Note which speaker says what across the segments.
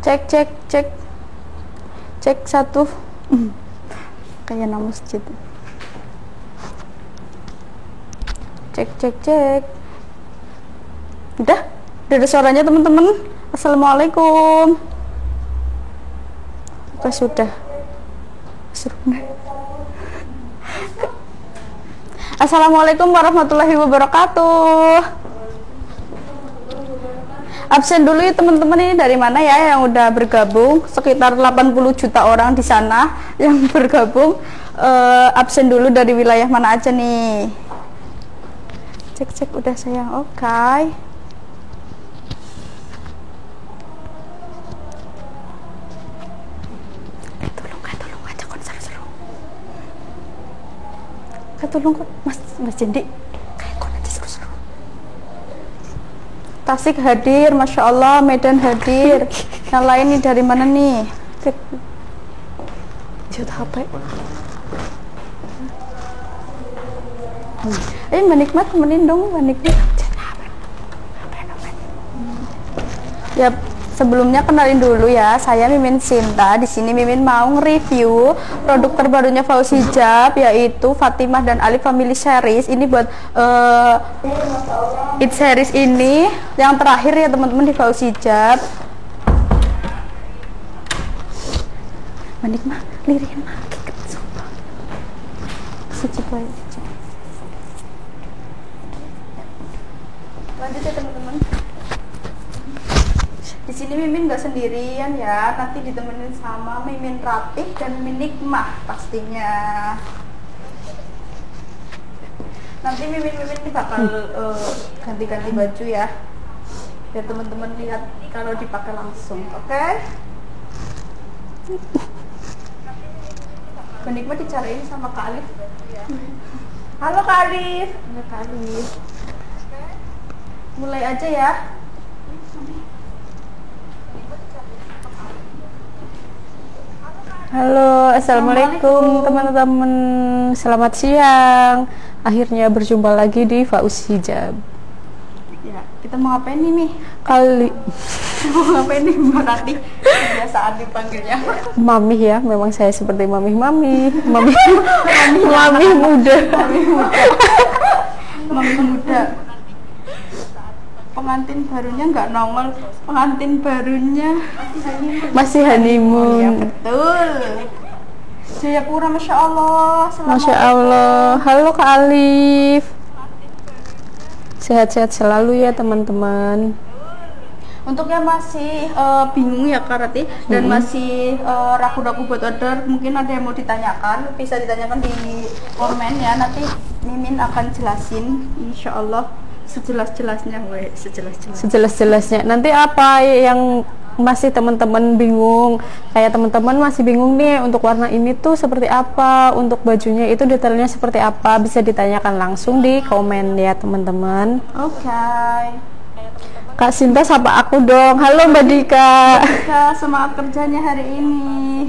Speaker 1: Cek cek cek. Cek satu. Kayak nama masjid. Cek cek cek. Udah ada suaranya teman-teman. Assalamualaikum. Apa sudah? Assalamualaikum warahmatullahi wabarakatuh. Absen dulu ya teman-teman, ini dari mana ya yang udah bergabung? Sekitar 80 juta orang di sana yang bergabung. Absen dulu dari wilayah mana aja nih? Cek-cek udah sayang, oke. Tolong aja kon seru-seru. Tolong Mas Jendi. Tasik hadir, Masya Allah, Medan hadir. Yang lain nih dari mana nih? Jut HP. Mbak Nikmat temenin dong, Mbak Nikmat. Ya, sebelumnya kenalin dulu ya, saya Mimin Sinta. Di sini Mimin mau nge-review produk terbarunya Fauzi Hijab, yaitu Fatimah dan Ali Family Series. Ini buat It Series ini yang terakhir ya teman-teman di Fauzi Hijab. Manik mah, lirin mah, sumpah. Lanjut ya teman-teman. Di sini Mimin nggak sendirian ya, nanti ditemenin sama Mimin Rapih dan Mimin Nikmah pastinya. Nanti Mimin ini bakal ganti-ganti baju ya, biar teman-teman lihat kalau dipakai langsung, oke? Mbak Nikmah dicariin sama Kak Alif. Halo Kak Alif. Ya, Kak Alif. Mulai aja ya.
Speaker 2: Halo, assalamualaikum teman-teman. Selamat siang. Akhirnya berjumpa lagi di Fauzi Hijab.
Speaker 1: Ya, kita mau ngapain nih, Mi?
Speaker 2: Mau
Speaker 1: ngapain nih, Mbak Rati? Kebiasaan dipanggilnya.
Speaker 2: Mami ya, memang saya seperti mami muda. Mami muda.
Speaker 1: Pengantin barunya nggak nongol, pengantin barunya
Speaker 2: masih honeymoon.
Speaker 1: Ya betul. Jayapura, Masya Allah.
Speaker 2: Masya Allah. Halo Kak Alif. Sehat-sehat selalu ya teman-teman.
Speaker 1: Untuk yang masih bingung ya Kak Rati dan masih ragu-ragu buat order, mungkin ada yang mau ditanyakan, bisa ditanyakan di komen ya. Nanti Mimin akan jelasin, Insya Allah sejelas-jelasnya,
Speaker 2: sejelas-jelasnya. Nanti apa yang masih teman-teman bingung, kayak teman-teman masih bingung nih untuk warna ini tuh seperti apa, untuk bajunya itu detailnya seperti apa, bisa ditanyakan langsung di komen ya teman-teman.
Speaker 1: Oke.
Speaker 2: Kak Sinta sapa aku dong. Halo Mbak Dika.
Speaker 1: Semangat kerjanya hari ini.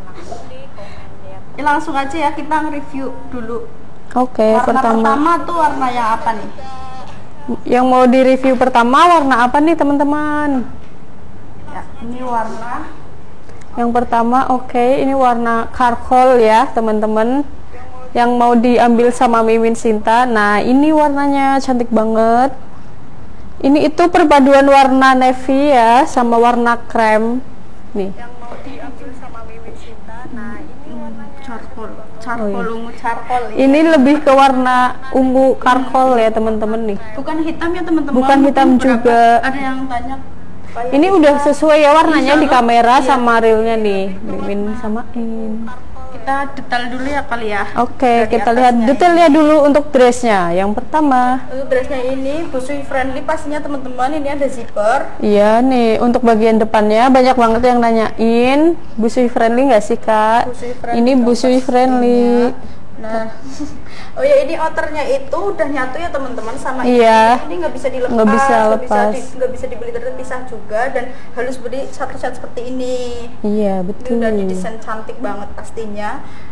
Speaker 1: Langsung aja ya, kita nge-review dulu.
Speaker 2: Oke,
Speaker 1: pertama tuh warna yang apa nih?
Speaker 2: Yang mau di review pertama warna apa nih teman-teman?
Speaker 1: Ya, ini warna
Speaker 2: yang pertama. Ini warna charcoal ya teman-teman, yang mau diambil sama Mimin Sinta. Nah, ini warnanya cantik banget. Ini itu perpaduan warna navy ya sama warna krem nih.
Speaker 1: Yang mau diambil sama Mimin Sinta. Nah, ini warna charcoal. Ungu charcoal ya.
Speaker 2: Ini lebih ke warna ungu charcoal ya teman-teman nih.
Speaker 1: Bukan hitam ya teman-teman.
Speaker 2: Bukan hitam juga.
Speaker 1: Ada yang tanya.
Speaker 2: Ini udah sesuai ya warnanya di kamera sama realnya nih. Mimin samain.
Speaker 1: Kita detail dulu ya kali ya.
Speaker 2: Oke, kita lihat detailnya dulu untuk dressnya. Yang pertama,
Speaker 1: untuk dressnya ini busui friendly pastinya teman-teman. Ini ada zipper.
Speaker 2: Iya nih, untuk bagian depannya banyak banget yang nanyain busui friendly nggak sih Kak? Ini busui friendly.
Speaker 1: Nah, oh ya, ini outernya itu udah nyatu ya teman-teman sama
Speaker 2: iya,
Speaker 1: ini nggak bisa dilepas, nggak bisa dibeli terpisah juga, dan harus beli satu set seperti ini.
Speaker 2: Iya betul.
Speaker 1: Ini udah didesain cantik banget pastinya.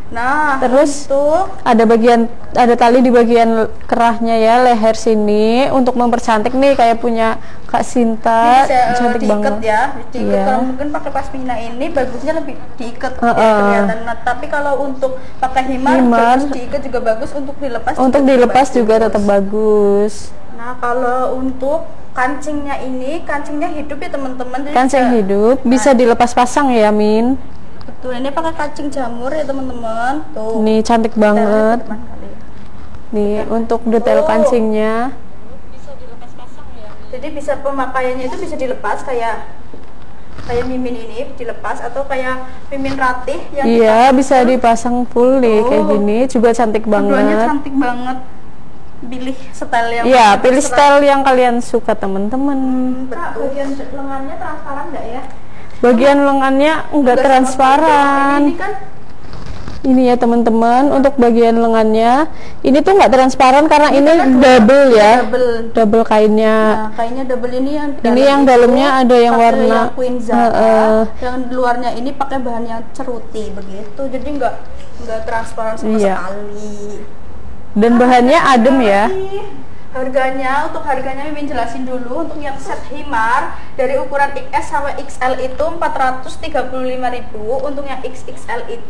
Speaker 1: Nah,
Speaker 2: terus
Speaker 1: untuk
Speaker 2: ada tali di bagian kerahnya ya, leher sini untuk mempercantik nih, kayak punya Kak Sinta,
Speaker 1: bisa
Speaker 2: cantik
Speaker 1: diikat
Speaker 2: banget
Speaker 1: ya, diikat.
Speaker 2: Iya.
Speaker 1: Kalau mungkin pakai pasmina ini bagusnya lebih diikat ya, kelihatan. Nah, tapi kalau untuk pakai himar bagus diikat juga bagus, untuk dilepas
Speaker 2: juga tetap bagus.
Speaker 1: Nah, kalau untuk kancingnya hidup ya teman-teman.
Speaker 2: Kancing hidup, bisa dilepas pasang ya, Min.
Speaker 1: Betul, ini pakai kancing jamur ya teman-teman. Tuh.
Speaker 2: Nih cantik banget. Nih untuk detail kancingnya.
Speaker 1: Bisa dilepas pasang ya. Jadi bisa pemakaiannya itu bisa dilepas kayak mimin ini dilepas, atau kayak mimin ratih yang
Speaker 2: iya bisa dipasang full nih kayak gini, juga cantik banget.
Speaker 1: Keduanya cantik banget. Pilih style yang
Speaker 2: pilih style yang kalian suka teman-teman.
Speaker 1: Betul. Bagian lengannya transparan nggak ya?
Speaker 2: Bagian lengannya enggak transparan.
Speaker 1: Ini kan
Speaker 2: ini ya teman-teman, untuk bagian lengannya ini tuh nggak transparan karena ini double ya, double kainnya.
Speaker 1: Nah, kainnya double ini
Speaker 2: yang dalamnya ada yang warna
Speaker 1: Queen Zara, yang luarnya ini pakai bahan yang ceruti begitu, jadi nggak transparan sama sekali.
Speaker 2: Dan bahannya adem ya.
Speaker 1: Untuk harganya Mimin jelasin dulu. Untuk yang set himar dari ukuran XS sampai XL itu 435.000, untuk yang XXL itu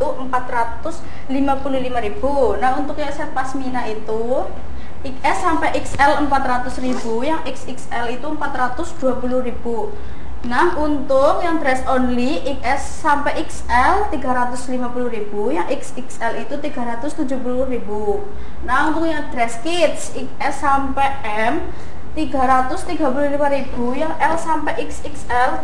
Speaker 1: 455.000. Nah, untuk yang set pasmina itu XS sampai XL 400.000, yang XXL itu 420.000. Nah, untuk yang dress only XS sampai XL 350.000, yang XXL itu 370.000. Nah, untuk yang dress kids XS sampai M 335.000, yang L sampai XXL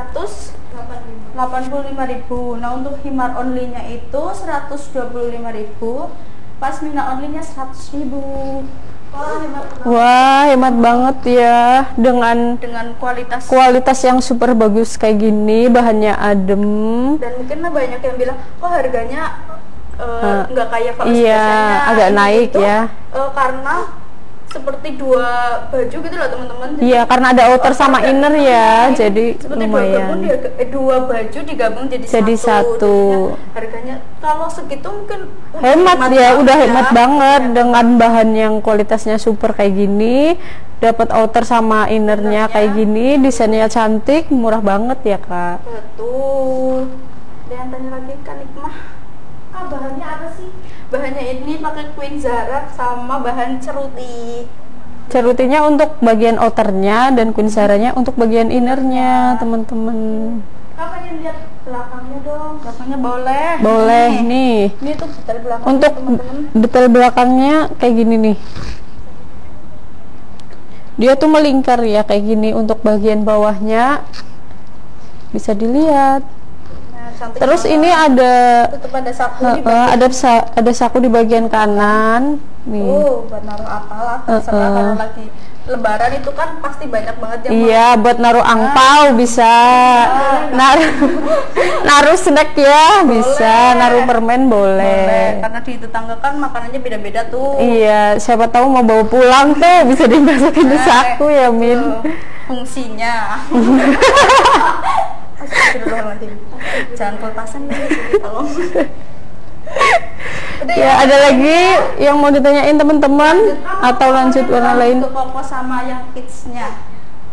Speaker 1: 385.000. Nah, untuk himar only-nya itu 125.000, pasmina only-nya 100.000.
Speaker 2: Wah, hemat banget ya, dengan kualitas yang super bagus kayak gini, bahannya adem.
Speaker 1: Dan mungkin banyak yang bilang, kok harganya nggak kayak kalau
Speaker 2: iya, agak naik
Speaker 1: itu,
Speaker 2: ya.
Speaker 1: Karena seperti dua baju gitu loh teman-teman.
Speaker 2: Iya, karena ada outer sama inner ya, jadi lumayan.
Speaker 1: Dua baju digabung jadi
Speaker 2: satu.
Speaker 1: Harganya kalau segitu mungkin
Speaker 2: hemat ya, udah hemat banget dengan bahan yang kualitasnya super kayak gini, dapat outer sama innernya kayak gini, desainnya cantik, murah banget ya Kak.
Speaker 1: Betul. Ada yang tanya lagi Kak Nikmah, bahannya apa sih? Bahannya ini pakai Queen Zara sama bahan ceruti.
Speaker 2: Cerutinya untuk bagian outernya dan Queen Zaranya untuk bagian innernya, teman-teman.
Speaker 1: Kak pengen lihat belakangnya dong. Belakangnya boleh.
Speaker 2: Boleh nih.
Speaker 1: Ini tuh detail belakangnya.
Speaker 2: Untuk detail belakangnya kayak gini nih. Dia tuh melingkar ya kayak gini. Untuk bagian bawahnya bisa dilihat. Terus ini ada saku di bagian kanan nih.
Speaker 1: Buat naruh apalah, terserah. Kalau lagi lebaran itu kan pasti banyak banget yang
Speaker 2: buat naruh angpau bisa, naruh snack ya bisa, naruh permen boleh.
Speaker 1: Karena di tetangga kan makanannya beda-beda tuh.
Speaker 2: Iya, siapa tahu mau bawa pulang tuh bisa dimasukin di saku ya Min.
Speaker 1: Fungsinya. Astagfirullahaladzim. Jangan pelepasan ya, tolong.
Speaker 2: Ya, ada lagi yang mau ditanyain teman-teman atau lanjut warna lain?
Speaker 1: Untuk koko sama yang kidsnya.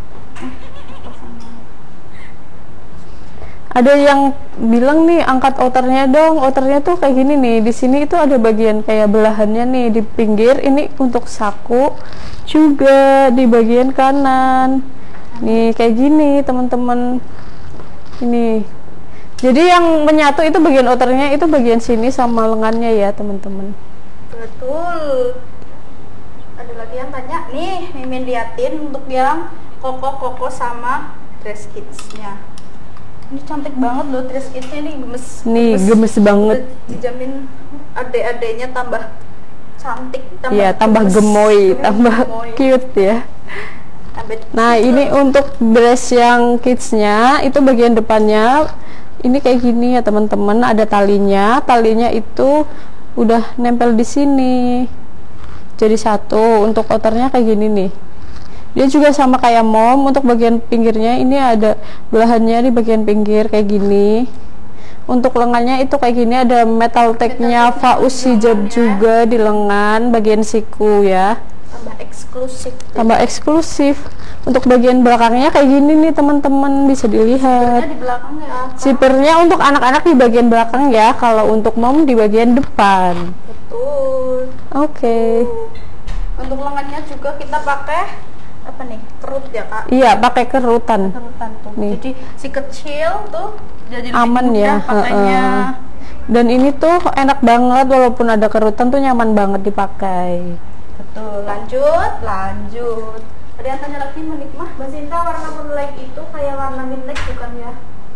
Speaker 2: Ada yang bilang nih angkat outernya dong. Outernya tuh kayak gini nih. Di sini itu ada bagian kayak belahannya nih di pinggir. Ini untuk saku, juga di bagian kanan. Nih kayak gini teman-teman. Ini. Jadi yang menyatu itu bagian outernya itu bagian sini sama lengannya ya teman-teman.
Speaker 1: Betul. Ada lagi yang tanya nih, Mimin liatin untuk yang koko sama dress kidsnya. Ini cantik banget loh dress kidsnya, ini gemes.
Speaker 2: Nih gemes banget.
Speaker 1: Dijamin adek-adeknya tambah cantik,
Speaker 2: tambah gemoy, tambah cute ya. Nah ini untuk dress yang kidsnya itu bagian depannya ini kayak gini ya teman-teman, ada talinya itu udah nempel di sini jadi satu. Untuk outernya kayak gini nih, dia juga sama kayak mom. Untuk bagian pinggirnya ini ada belahannya di bagian pinggir kayak gini. Untuk lengannya itu kayak gini, ada metal tag-nya Faus hijab juga di lengan bagian siku ya.
Speaker 1: Tambah eksklusif.
Speaker 2: Tambah eksklusif. Untuk bagian belakangnya kayak gini nih teman-teman, bisa dilihat.
Speaker 1: Di belakang ya.
Speaker 2: Zippernya untuk anak-anak di bagian belakang ya, kalau untuk mom di bagian depan.
Speaker 1: Betul.
Speaker 2: Oke.
Speaker 1: Untuk lengannya juga kita pakai apa nih, kerut ya kak?
Speaker 2: Iya, pakai kerutan.
Speaker 1: Kerutan tuh.
Speaker 2: Nih.
Speaker 1: Jadi si kecil tuh jadi lebih
Speaker 2: Aman
Speaker 1: mudah
Speaker 2: ya.
Speaker 1: pakainya.
Speaker 2: Dan ini tuh enak banget, walaupun ada kerutan tuh nyaman banget dipakai.
Speaker 1: Betul. Lanjut. Ada yang tanya lagi, menikmah Mbak Sinta, warna moonlight itu kayak warna midnight bukan ya?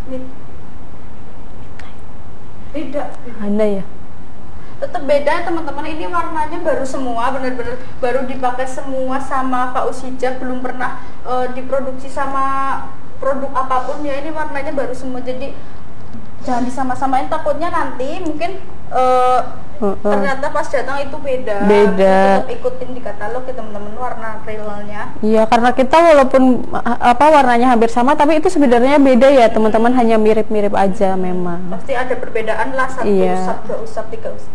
Speaker 1: Beda.
Speaker 2: Ada ya?
Speaker 1: Tetap beda teman-teman, ini warnanya baru semua, bener-bener baru dipakai semua sama Faus hijab, belum pernah diproduksi sama produk apapun ya, ini warnanya baru semua, jadi jangan disama-samain, takutnya nanti mungkin ternyata pas datang itu beda. Tetap ikutin di katalog ya teman-teman warna realnya. Iya,
Speaker 2: karena kita walaupun warnanya hampir sama, tapi itu sebenarnya beda ya teman-teman, hanya mirip-mirip aja memang.
Speaker 1: Pasti ada perbedaan lah, satu usap, dua usap, tiga usap.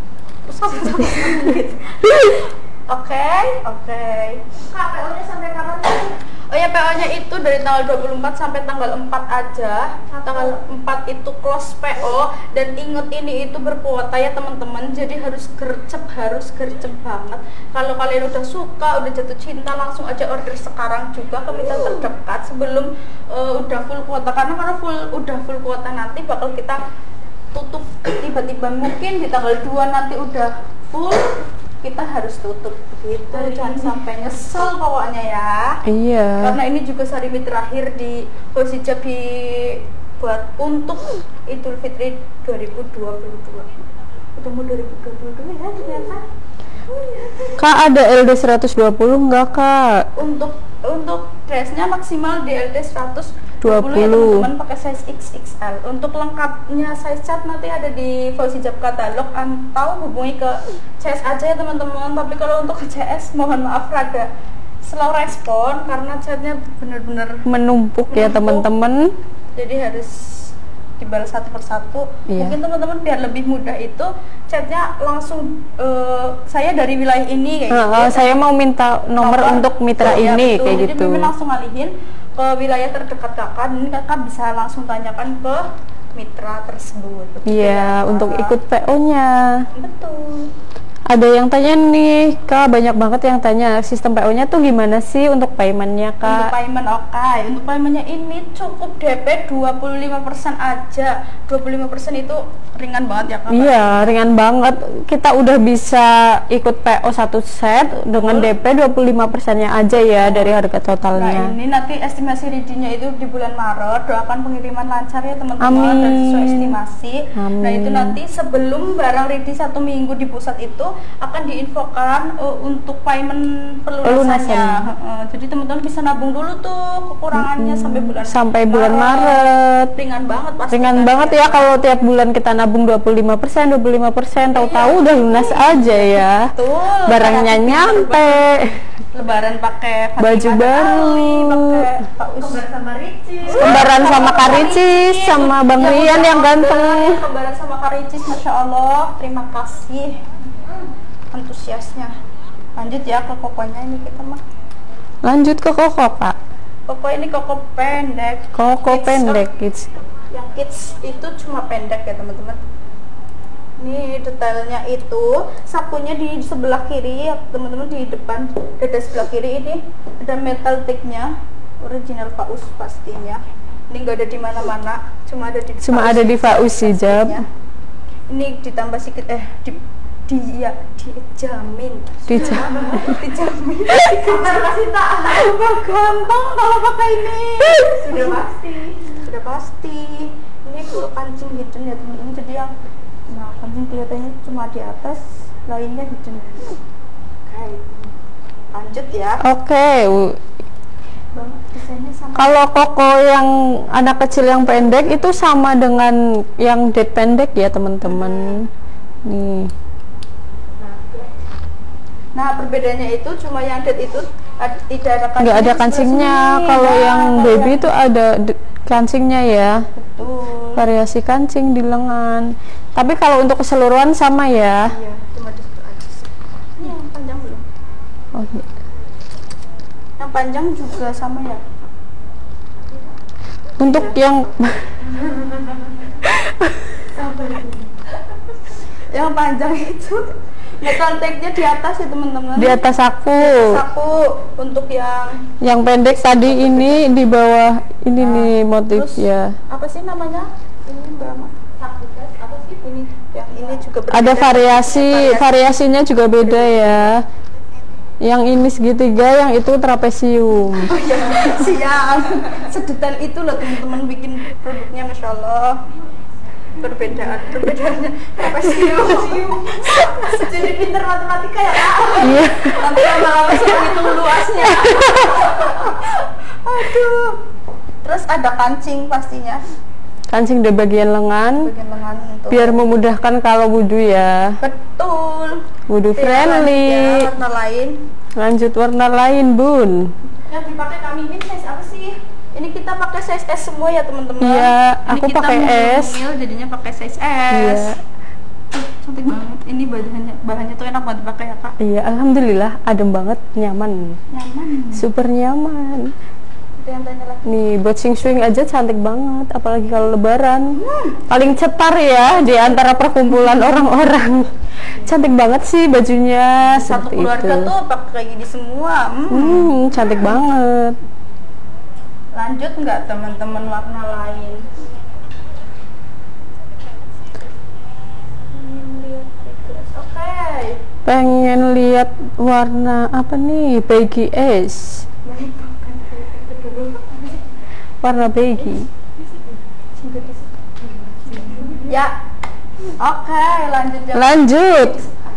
Speaker 1: Oke. Kak, PO-nya sampai kapan sih? Oh ya, PO-nya itu dari tanggal 24 sampai tanggal 4 aja. Tanggal 4 itu close PO, dan inget ini itu berkuota ya teman-teman. Jadi harus gercep banget. Kalau kalian udah suka, udah jatuh cinta, langsung aja order sekarang juga ke mitra terdekat sebelum udah full kuota. Karena kalau udah full kuota nanti bakal kita tutup tiba-tiba, mungkin di tanggal 2 nanti udah full, kita harus tutup gitu. Jangan sampai nyesel pokoknya ya.
Speaker 2: Iya.
Speaker 1: Karena ini juga sarimi terakhir di Faus hijab buat untuk Idul Fitri 2022. Udah mau 2022 ya ternyata.
Speaker 2: Kak, ada LD 120 enggak kak?
Speaker 1: Untuk dressnya maksimal di LD 120 ya teman-teman, pakai size XXL. Untuk lengkapnya size chart nanti ada di Faus hijab katalog, atau hubungi ke CS aja ya teman-teman. Tapi kalau untuk ke CS mohon maaf rada slow respon karena chatnya bener-bener
Speaker 2: menumpuk ya teman-teman.
Speaker 1: Jadi harus dibalas satu persatu.
Speaker 2: Iya.
Speaker 1: Mungkin teman-teman biar lebih mudah itu chatnya langsung saya dari wilayah ini kayak gitu.
Speaker 2: Saya mau minta nomor untuk mitra ini
Speaker 1: betul.
Speaker 2: kayak
Speaker 1: Jadi
Speaker 2: gitu.
Speaker 1: Mimin langsung ngalihin ke wilayah terdekat kakak, dan kakak bisa langsung tanyakan ke mitra tersebut.
Speaker 2: Iya, untuk ikut PO-nya.
Speaker 1: Betul.
Speaker 2: Ada yang tanya nih, Kak, banyak banget yang tanya sistem PO-nya tuh gimana sih untuk payment-nya, Kak?
Speaker 1: Untuk payment untuk payment-nya ini cukup DP 25% aja. 25% itu ringan banget ya, Kak?
Speaker 2: Iya, ringan banget. Kita udah bisa ikut PO satu set dengan DP 25%-nya aja ya dari harga totalnya.
Speaker 1: Nah, ini nanti estimasi ready-nya itu di bulan Maret. Doakan pengiriman lancar ya teman-teman, dan sesuai estimasi.
Speaker 2: Amin.
Speaker 1: Nah, itu nanti sebelum barang ready 1 minggu di pusat itu akan diinfokan untuk payment pelunasannya. Jadi teman-teman bisa nabung dulu tuh kekurangannya sampai bulan
Speaker 2: Maret.
Speaker 1: Ringan banget pasti.
Speaker 2: Ringan banget ya kalau tiap bulan kita nabung 25%, tahu-tahu udah lunas aja ya.
Speaker 1: Betul.
Speaker 2: Barangnya nyampe.
Speaker 1: Lebaran pakai
Speaker 2: baju baru, kembaran sama Kak Ricis, sama Bang Rian yang ganteng.
Speaker 1: Kembaran sama Kak Ricis, Masya Allah. Terima kasih antusiasnya. Lanjut ya ke kokonya ini kita mah.
Speaker 2: Lanjut ke koko, Kak.
Speaker 1: Koko ini koko pendek.
Speaker 2: Koko pendek kids.
Speaker 1: Yang kids itu cuma pendek ya teman-teman. Ini detailnya itu sakunya di sebelah kiri ya teman-teman, di depan dada sebelah kiri ini ada metal tag-nya, original Faus pastinya. Ini enggak ada di mana-mana, cuma ada di Faus
Speaker 2: hijab.
Speaker 1: Ini ditambah sedikit dijamin. Karena kasih tak gampang kalau pakai ini. Sudah pasti. Ini full kancing hidden ya teman-teman. Jadi yang kancing kelihatannya cuma di atas, lainnya hidden. Oke. Lanjut ya.
Speaker 2: Oke. Kalau koko yang anak kecil yang pendek itu sama dengan yang dead pendek ya teman-teman. Nih.
Speaker 1: Nah, perbedaannya itu cuma yang dead itu tidak ada kancingnya.
Speaker 2: Nggak ada kancingnya. Kalau yang baby itu ada kancingnya ya.
Speaker 1: Betul.
Speaker 2: variasi kancing di lengan. Tapi kalau untuk keseluruhan sama ya.
Speaker 1: Iya, cuma di situ aja sih. Ini yang panjang belum?
Speaker 2: Oh, iya.
Speaker 1: Yang panjang juga sama ya.
Speaker 2: Untuk yang
Speaker 1: yang panjang itu metal tag-nya di atas ya teman-teman.
Speaker 2: di atas aku.
Speaker 1: Saku untuk
Speaker 2: Yang pendek tadi ini di bawah ini nih
Speaker 1: terus
Speaker 2: motifnya.
Speaker 1: apa sih namanya? Ini Mbak Ma. Saku guys, apa sih ini? Yang ini juga berbeda.
Speaker 2: Ada variasinya juga beda ya. Yang ini segitiga, yang itu trapesium.
Speaker 1: Oh iya, siap. Sedetail itu loh teman-teman bikin produknya, masya Allah. Perbedaannya trapesium. Jadi pinter matematika ya Kak.
Speaker 2: Iya.
Speaker 1: Nanti lama-lama suruh hitung luasnya. Aduh. Terus ada kancing pastinya.
Speaker 2: Kancing di bagian lengan,
Speaker 1: Bagian lengan untuk
Speaker 2: biar memudahkan kalau wudhu ya.
Speaker 1: betul.
Speaker 2: Wudhu
Speaker 1: Ya,
Speaker 2: friendly.
Speaker 1: warna lain.
Speaker 2: Lanjut warna lain, Bun.
Speaker 1: Yang dipakai kami ini size apa sih? Ini kita pakai size S semua ya teman-teman.
Speaker 2: Iya,
Speaker 1: Ini
Speaker 2: aku
Speaker 1: kita
Speaker 2: pakai S.
Speaker 1: mungil, jadinya pakai size S.
Speaker 2: Iya.
Speaker 1: Cantik banget. Ini bahannya tuh enak banget dipakai ya Kak.
Speaker 2: Iya, alhamdulillah adem banget, nyaman.
Speaker 1: Nyaman.
Speaker 2: Super nyaman.
Speaker 1: Itu yang tanya lagi.
Speaker 2: Nih, buat swing aja cantik banget, apalagi kalau lebaran. Paling cetar ya di antara perkumpulan orang-orang. Cantik banget sih bajunya.
Speaker 1: Satu
Speaker 2: seperti
Speaker 1: keluarga
Speaker 2: itu.
Speaker 1: tuh pakai kayak gini semua.
Speaker 2: Cantik banget.
Speaker 1: Lanjut nggak teman-teman warna lain? Oke.
Speaker 2: Pengen lihat warna apa nih? Beige S. Warna beige.
Speaker 1: Ya. Oke, lanjut ya.
Speaker 2: Lanjut.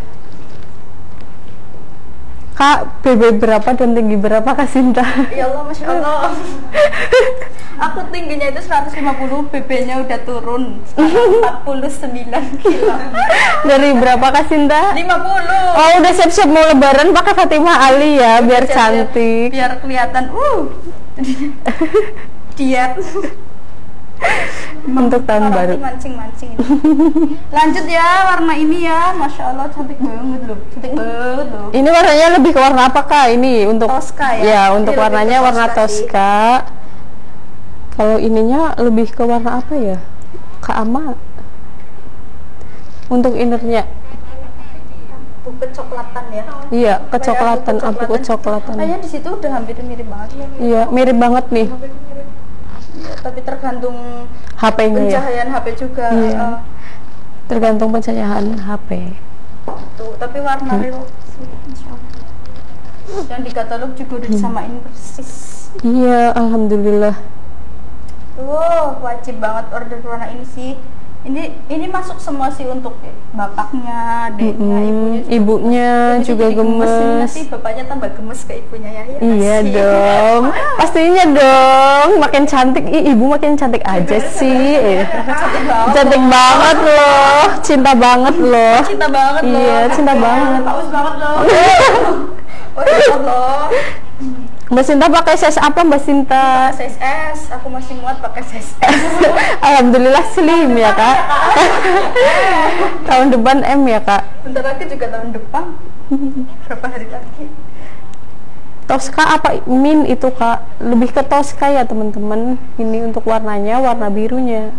Speaker 2: Kak, BB berapa dan tinggi berapa Kak Sinta?
Speaker 1: Ya Allah, Masya Allah. Aku tingginya itu 150, BB-nya udah turun 49 kilo.
Speaker 2: Dari berapa Kak Sinta?
Speaker 1: 50.
Speaker 2: Oh, udah siap-siap mau lebaran pakai Fatimah Ali ya, biar
Speaker 1: Biar-
Speaker 2: cantik.
Speaker 1: Biar kelihatan diet.
Speaker 2: Untuk tahun baru.
Speaker 1: Mancing-mancing ini. Lanjut ya, warna ini ya. Masya Allah, cantik banget loh. Cantik banget loh.
Speaker 2: Ini warnanya lebih ke warna apa Kak? Ini untuk
Speaker 1: Tosca ya?
Speaker 2: Ya, untuk
Speaker 1: Ini lebih
Speaker 2: warnanya
Speaker 1: ke
Speaker 2: warna
Speaker 1: Tosca sih.
Speaker 2: Tosca. Kalau ininya lebih ke warna apa ya? Kak Ama. Untuk innernya.
Speaker 1: Abu kecoklatan ya.
Speaker 2: Iya, kecoklatan, abu kecoklatan.
Speaker 1: Kayaknya di situ udah hampir mirip banget ya.
Speaker 2: Iya, mirip banget nih
Speaker 1: Ya, tapi tergantung
Speaker 2: HP-nya ya.
Speaker 1: pencahayaan HP juga.
Speaker 2: Iya. Tergantung pencahayaan HP.
Speaker 1: Tuh, tapi warna real sih, Insya Allah. Yang di katalog juga udah disamain persis.
Speaker 2: Iya, alhamdulillah.
Speaker 1: Tuh, wajib banget order warna ini sih. Ini masuk semua sih untuk bapaknya, adiknya,
Speaker 2: Ibunya
Speaker 1: Ini
Speaker 2: juga
Speaker 1: jadi gemes. Ini
Speaker 2: gemes.
Speaker 1: nanti bapaknya tambah gemes ke ibunya ya. Ya
Speaker 2: Iya
Speaker 1: kasih.
Speaker 2: dong, pastinya dong. Makin cantik, ibu makin cantik aja sih.
Speaker 1: Cantik banget.
Speaker 2: Cantik banget loh, cinta banget loh.
Speaker 1: Cinta banget loh.
Speaker 2: Iya, cinta banget.
Speaker 1: Bagus banget loh. Oh ya Allah.
Speaker 2: Mbak Sinta pakai size apa Mbak Sinta?
Speaker 1: Size S, aku masih muat pakai size S.
Speaker 2: Alhamdulillah slim ya Kak. Tahun depan M ya Kak.
Speaker 1: Bentar lagi juga tahun depan. Berapa hari lagi?
Speaker 2: Tosca apa min itu Kak? Lebih ke Tosca ya teman-teman. Ini untuk warnanya warna birunya.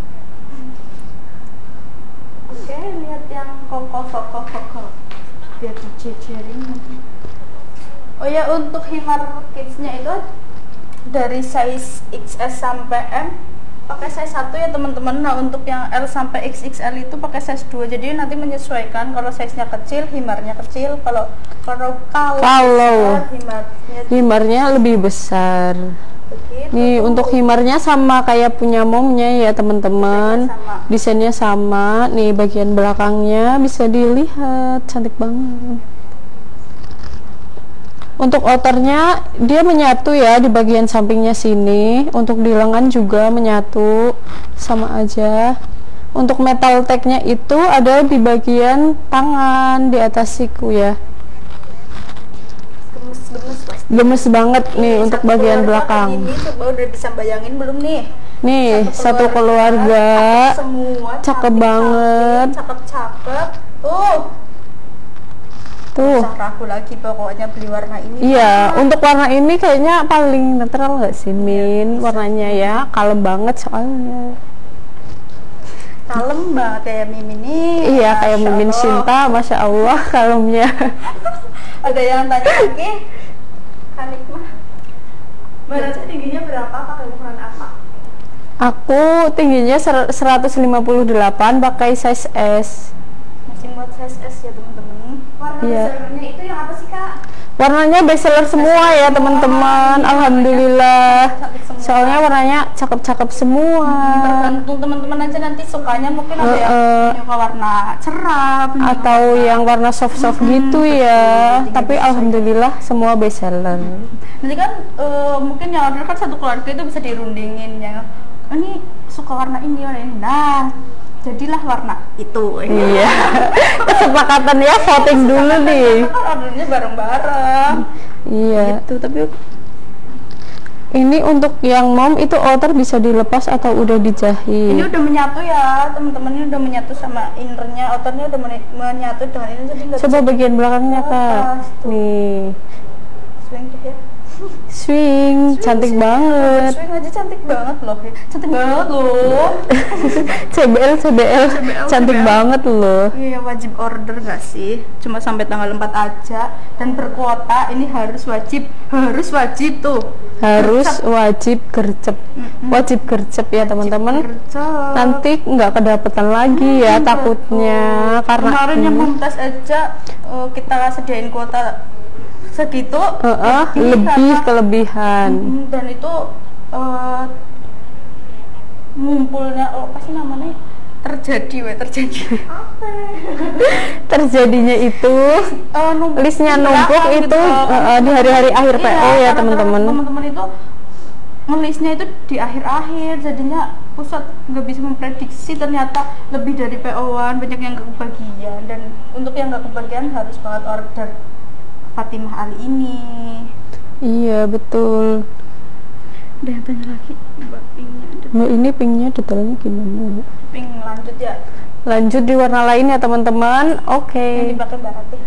Speaker 1: Oke, lihat yang kokoh. Biar dijejerin. Oh ya, untuk himar kidsnya itu dari size XS sampai M pakai size 1 ya teman-teman. Nah, untuk yang L sampai XXL itu pakai size 2. Jadi nanti menyesuaikan, kalau size-nya kecil, himarnya kecil. Kalau besar,
Speaker 2: himarnya lebih besar.
Speaker 1: begitu.
Speaker 2: Nih untuk himarnya sama kayak punya momnya ya teman-teman.
Speaker 1: Desainnya
Speaker 2: Desainnya sama.
Speaker 1: sama.
Speaker 2: Nih bagian belakangnya bisa dilihat, cantik banget. Untuk outernya dia menyatu ya di bagian sampingnya sini. Untuk di lengan juga menyatu, sama aja. Untuk metal tag-nya itu ada di bagian tangan, di atas siku ya.
Speaker 1: Gemes pasti.
Speaker 2: Gemes banget nih untuk
Speaker 1: Satu
Speaker 2: bagian
Speaker 1: keluarga
Speaker 2: belakang.
Speaker 1: kayak gini, coba udah bisa bayangin belum nih?
Speaker 2: Nih, satu keluarga.
Speaker 1: Cakep semua.
Speaker 2: Cakep banget.
Speaker 1: Cakep. Tuh. Usah ragu lagi pokoknya beli warna ini.
Speaker 2: Iya, untuk warna ini kayaknya paling netral nggak sih, Min? Warnanya ya, kalem banget soalnya.
Speaker 1: Kalem banget kayak Mimin nih.
Speaker 2: Iya, kayak Mimin Sinta, Masya Allah kalemnya.
Speaker 1: Ada yang tanya lagi? Hanikmah. Berarti tingginya berapa? Pakai ukuran apa?
Speaker 2: Aku tingginya 158, pakai size S.
Speaker 1: Masih buat size S ya teman-teman. Warna bestsellernya itu yang apa sih Kak?
Speaker 2: Warnanya bestseller semua ya teman-teman. Alhamdulillah. Soalnya warnanya cakep-cakep semua.
Speaker 1: Tergantung teman-teman aja nanti sukanya, mungkin ada yang suka warna cerah
Speaker 2: atau yang warna soft-soft gitu ya. Tapi alhamdulillah semua bestseller.
Speaker 1: Nanti kan mungkin yang order kan satu keluarga itu bisa dirundingin yang ini suka warna ini, warna ini. Nah, jadilah warna itu.
Speaker 2: Iya. Kesepakatan ya, voting dulu nih.
Speaker 1: Kan ordernya bareng-bareng.
Speaker 2: Iya.
Speaker 1: Gitu, tapi
Speaker 2: ini untuk yang mom itu outer bisa dilepas atau udah dijahit?
Speaker 1: Ini udah menyatu ya teman-teman, ini udah menyatu sama innernya, outernya udah menyatu dengan ini, jadi nggak.
Speaker 2: Coba bagian belakangnya Kak. Nih.
Speaker 1: Swing deh ya.
Speaker 2: Swing, cantik banget.
Speaker 1: Swing aja cantik banget loh, cantik banget loh.
Speaker 2: CBL, cantik banget loh.
Speaker 1: Iya, wajib order gak sih? Cuma sampai tanggal 4 aja dan berkuota. Ini harus wajib tuh.
Speaker 2: Harus wajib gercep. Wajib gercep ya teman-teman. Nanti nggak kedapetan lagi ya takutnya. Karena
Speaker 1: kemarin yang Mumtaz aja kita sediain kuota segitu,
Speaker 2: lebih kelebihan.
Speaker 1: Dan itu ngumpulnya apa sih namanya, terjadinya itu listnya numpuk itu di hari-hari akhir PO ya teman-teman. Teman-teman itu ngelisnya itu di akhir-akhir, jadinya pusat nggak bisa memprediksi, ternyata lebih dari PO-an banyak yang nggak kebagian, dan untuk yang nggak kebagian harus banget order Fatimah Ali ini. Iya betul. Ada yang tanya lagi, Mbak pinknya.
Speaker 2: Mbak ini pinknya detailnya gimana?
Speaker 1: Pink lanjut ya.
Speaker 2: Lanjut di warna lain ya teman-teman. Oke.
Speaker 1: Yang dipakai Mbak Ratih.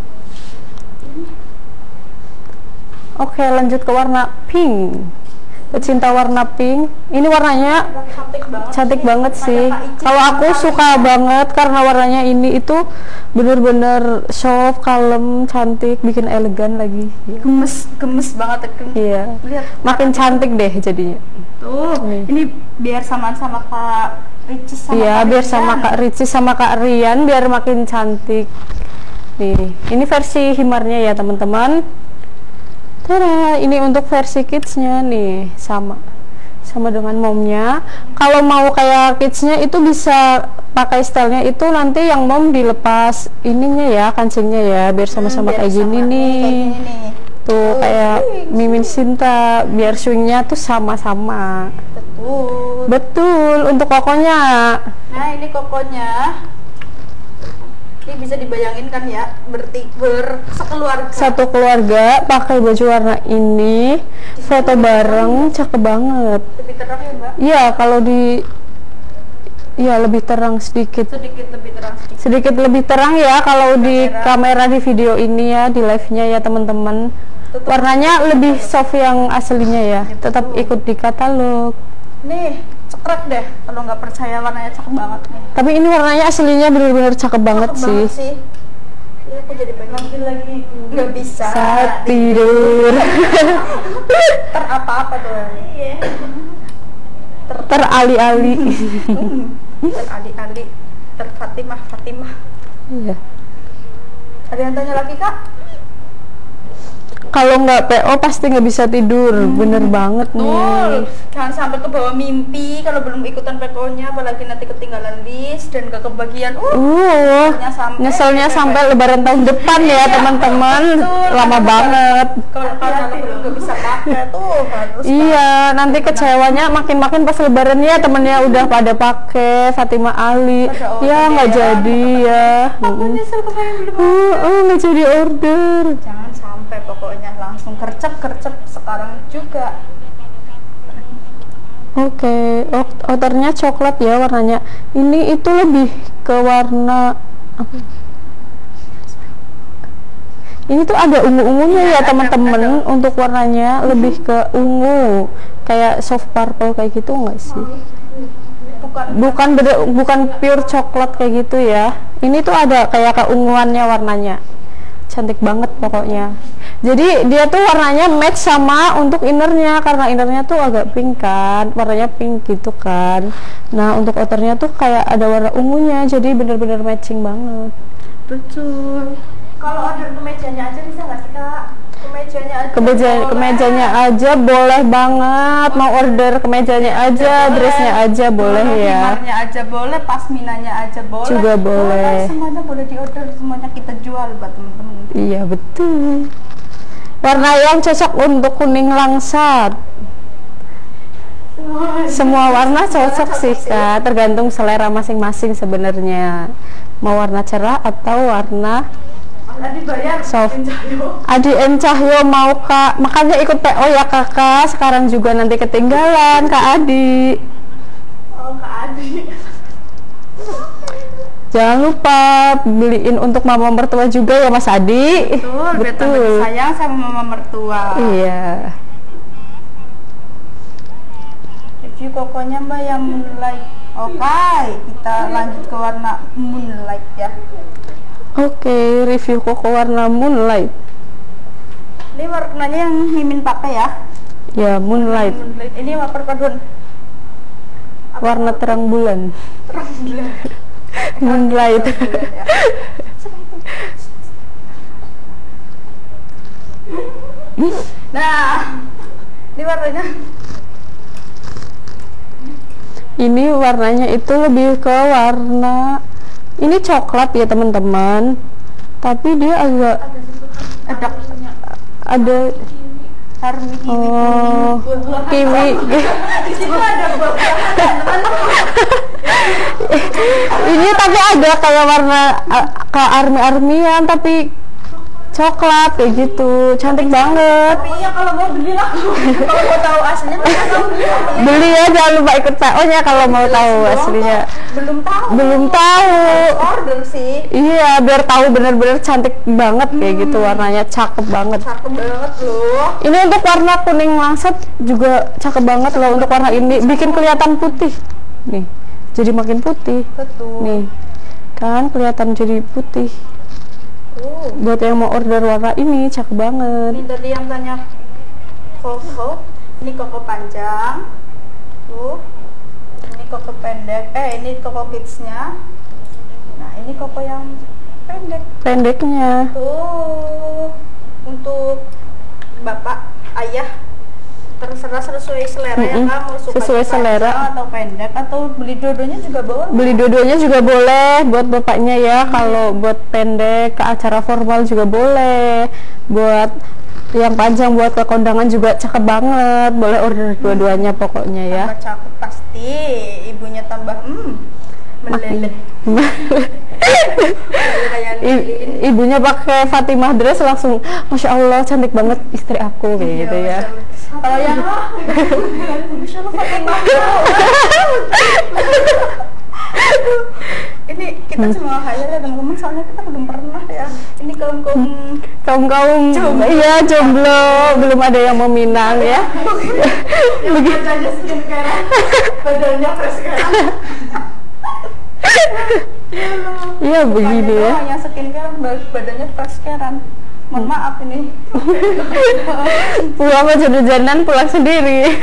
Speaker 2: Oke, lanjut ke warna pink. Pecinta warna pink, ini warnanya cantik banget sih. Kalau aku suka banget karena warnanya ini itu bener-bener soft, kalem, cantik, bikin elegan lagi.
Speaker 1: Gemes banget.
Speaker 2: Iya. Lihat, makin cantik deh jadinya.
Speaker 1: Tuh, ini biar samaan sama Kak Ricis sama
Speaker 2: iya,
Speaker 1: Kak
Speaker 2: biar
Speaker 1: Rian.
Speaker 2: sama Kak Ricis sama Kak Rian biar makin cantik. Nih, ini versi himarnya ya teman-teman. Tada, ini untuk versi kidsnya nih sama dengan momnya. Kalau mau kayak kidsnya itu bisa pakai stylenya itu nanti yang mom dilepas ininya ya, kancingnya ya, biar sama-sama kayak gini nih. Tuh kayak Mimin Sinta, biar swingnya tuh sama-sama. Betul. Untuk kokonya.
Speaker 1: Nah ini kokonya. Ini bisa dibayangin kan ya, sekeluarga.
Speaker 2: Satu keluarga pakai baju warna ini, foto bareng, cakep banget.
Speaker 1: Lebih terang ya Mbak?
Speaker 2: Iya, kalau lebih terang sedikit. Sedikit lebih terang ya kalau di kamera di video ini ya, di live-nya ya teman-teman. Warnanya lebih soft yang aslinya ya, tetap ikut di katalog.
Speaker 1: Nih, cekrek deh, kalau nggak percaya warnanya cakep banget nih.
Speaker 2: Tapi ini warnanya aslinya bener-bener cakep banget sih.
Speaker 1: Ya, aku jadi pengen ambil lagi. Nggak bisa.
Speaker 2: Saat tidur.
Speaker 1: Apa-apa tuh.
Speaker 2: Terali-ali.
Speaker 1: Terali-ali. Fatimah.
Speaker 2: Iya.
Speaker 1: Ada yang tanya lagi Kak?
Speaker 2: Kalau nggak PO pasti nggak bisa tidur, bener banget nih.
Speaker 1: Jangan sampai ke bawah mimpi kalau belum ikutan PO-nya, apalagi nanti ketinggalan list dan gak kebagian. Nyeselnya sampai Lebaran tahun depan ya teman-teman, lama banget. Kalau belum nggak bisa pakai tuh harus.
Speaker 2: Iya, nanti kecewanya makin pas Lebarannya temennya udah pada pakai Fatimah Ali, ya nggak jadi ya.
Speaker 1: Aku nyesel kemarin belum.
Speaker 2: Nggak jadi order.
Speaker 1: Jangan sampai pokoknya langsung kercep sekarang juga.
Speaker 2: Oke, outernya coklat ya warnanya. Ini itu lebih ke warna apa? Ini tuh ada ungu-ungunya ya teman-teman. Untuk warnanya lebih ke ungu, kayak soft purple kayak gitu nggak sih? Bukan pure coklat kayak gitu ya. Ini tuh ada kayak keunguannya warnanya. Cantik banget pokoknya. Jadi dia tuh warnanya match sama untuk innernya, karena innernya tuh agak pink kan, warnanya pink gitu kan. Nah untuk outernya tuh kayak ada warna ungunya, jadi bener-bener matching banget.
Speaker 1: Betul. Kalau order kemejanya aja bisa nggak sih kak?
Speaker 2: Kemejanya aja boleh banget. Mau order kemejanya aja, dressnya aja boleh ya.
Speaker 1: Himarnya aja boleh, pasminanya aja boleh.
Speaker 2: Juga boleh.
Speaker 1: Semuanya boleh diorder, semuanya kita jual buat temen-temen.
Speaker 2: Iya betul. Warna yang cocok untuk kuning langsat. Semua warna cocok sih kak, tergantung selera masing-masing sebenarnya. Mau warna cerah atau warna soft. Adi N Cahyo mau kak, makanya ikut PO ya kakak. Sekarang juga nanti ketinggalan kak Adi.
Speaker 1: Oh kak Adi.
Speaker 2: Jangan lupa beliin untuk mama mertua juga ya Mas Adi.
Speaker 1: Betul. Sayang sama mama mertua.
Speaker 2: Iya.
Speaker 1: Review kokonya mbak yang moonlight. Oke, kita lanjut ke warna moonlight ya.
Speaker 2: Oke, review koko warna moonlight.
Speaker 1: Ini warnanya yang Mimin pakai ya?
Speaker 2: Ya, moonlight.
Speaker 1: Ini apa perpaduan?
Speaker 2: Warna terang bulan.
Speaker 1: Terang bulan.
Speaker 2: Moonlight.
Speaker 1: Ya. Nah, ini warnanya.
Speaker 2: Ini warnanya itu lebih ke warna, ini coklat ya teman-teman, tapi dia agak ada kiwi. Ini tapi ada kayak warna ke army-armyan tapi coklat kayak gitu, cantik banget.
Speaker 1: Tapi ya kalau mau beli lah. Kalau mau tahu aslinya
Speaker 2: beli ya, jangan lupa ikut PO nya kalau mau tahu aslinya. Belum tahu.
Speaker 1: Order sih.
Speaker 2: Iya, biar tahu bener-bener cantik banget kayak gitu, warnanya cakep banget.
Speaker 1: Cakep banget loh.
Speaker 2: Ini untuk warna kuning langsat juga cakep banget loh. Untuk warna ini bikin kelihatan putih. Nih, jadi makin putih.
Speaker 1: Betul.
Speaker 2: Nih, kan kelihatan jadi putih. Buat yang mau order warna ini cakep banget.
Speaker 1: Ini tadi yang tanya koko, ini koko panjang, tuh, ini koko pendek, ini koko kidsnya. Nah ini koko yang pendek.
Speaker 2: Pendeknya.
Speaker 1: Tuh, untuk bapak, ayah, terserah sesuai selera ya kak, mau suka
Speaker 2: sesuai selera
Speaker 1: atau pendek atau beli dua-duanya juga boleh.
Speaker 2: Beli dua-duanya juga boleh buat bapaknya ya. Kalau buat pendek ke acara formal juga boleh. Buat yang panjang buat ke kondangan juga cakep banget. Boleh order dua-duanya pokoknya ya.
Speaker 1: Tambah cakep pasti, ibunya tambah meleleh.
Speaker 2: Ibunya pakai Fatimah dress langsung, masya Allah cantik banget istri aku kayak gitu ya.
Speaker 1: Kalau yang masya Allah Fatimah. Ini kita semua khayal ya teman-teman, soalnya kita belum pernah ya. Ini kaum
Speaker 2: iya jomblo, belum ada yang meminang ya.
Speaker 1: Badannya skincare, badannya fresh care.
Speaker 2: Iya begini ya.
Speaker 1: Yang skincare badannya fresh care. Mohon maaf ini.
Speaker 2: Pulang hujan-hujanan pulang sendiri.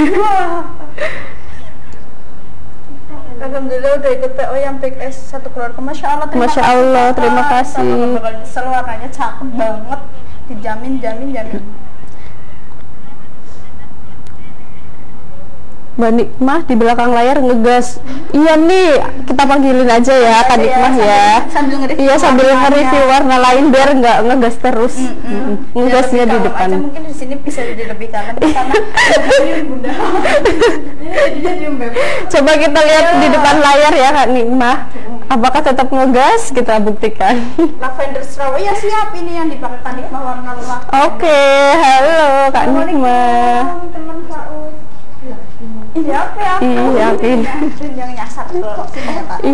Speaker 1: Alhamdulillah udah ikut PO yang Big S satu keluarga. Masya Allah.
Speaker 2: Masya Allah, terima kasih.
Speaker 1: Nyesel, warnanya cakep banget. Dijamin.
Speaker 2: Mbak Nikmah di belakang layar ngegas. Iya nih, kita panggilin aja ya Kak Nikmah ya. Sambil nge-review warna lain biar nggak ngegas terus. Ngegasnya di depan.
Speaker 1: Mungkin di sini bisa lebih kanan karena bunda.
Speaker 2: Coba kita lihat di depan layar ya Kak Nikmah. Apakah tetap ngegas? Kita buktikan.
Speaker 1: Lavender straw. Ya siap, ini yang dipakai Kak Nikmah warna lavender.
Speaker 2: Oke, halo Kak Nikmah.
Speaker 1: Teman Faus. Ini apa ya?
Speaker 2: Iya,
Speaker 1: Yang nyasar ke sini ya, Kak.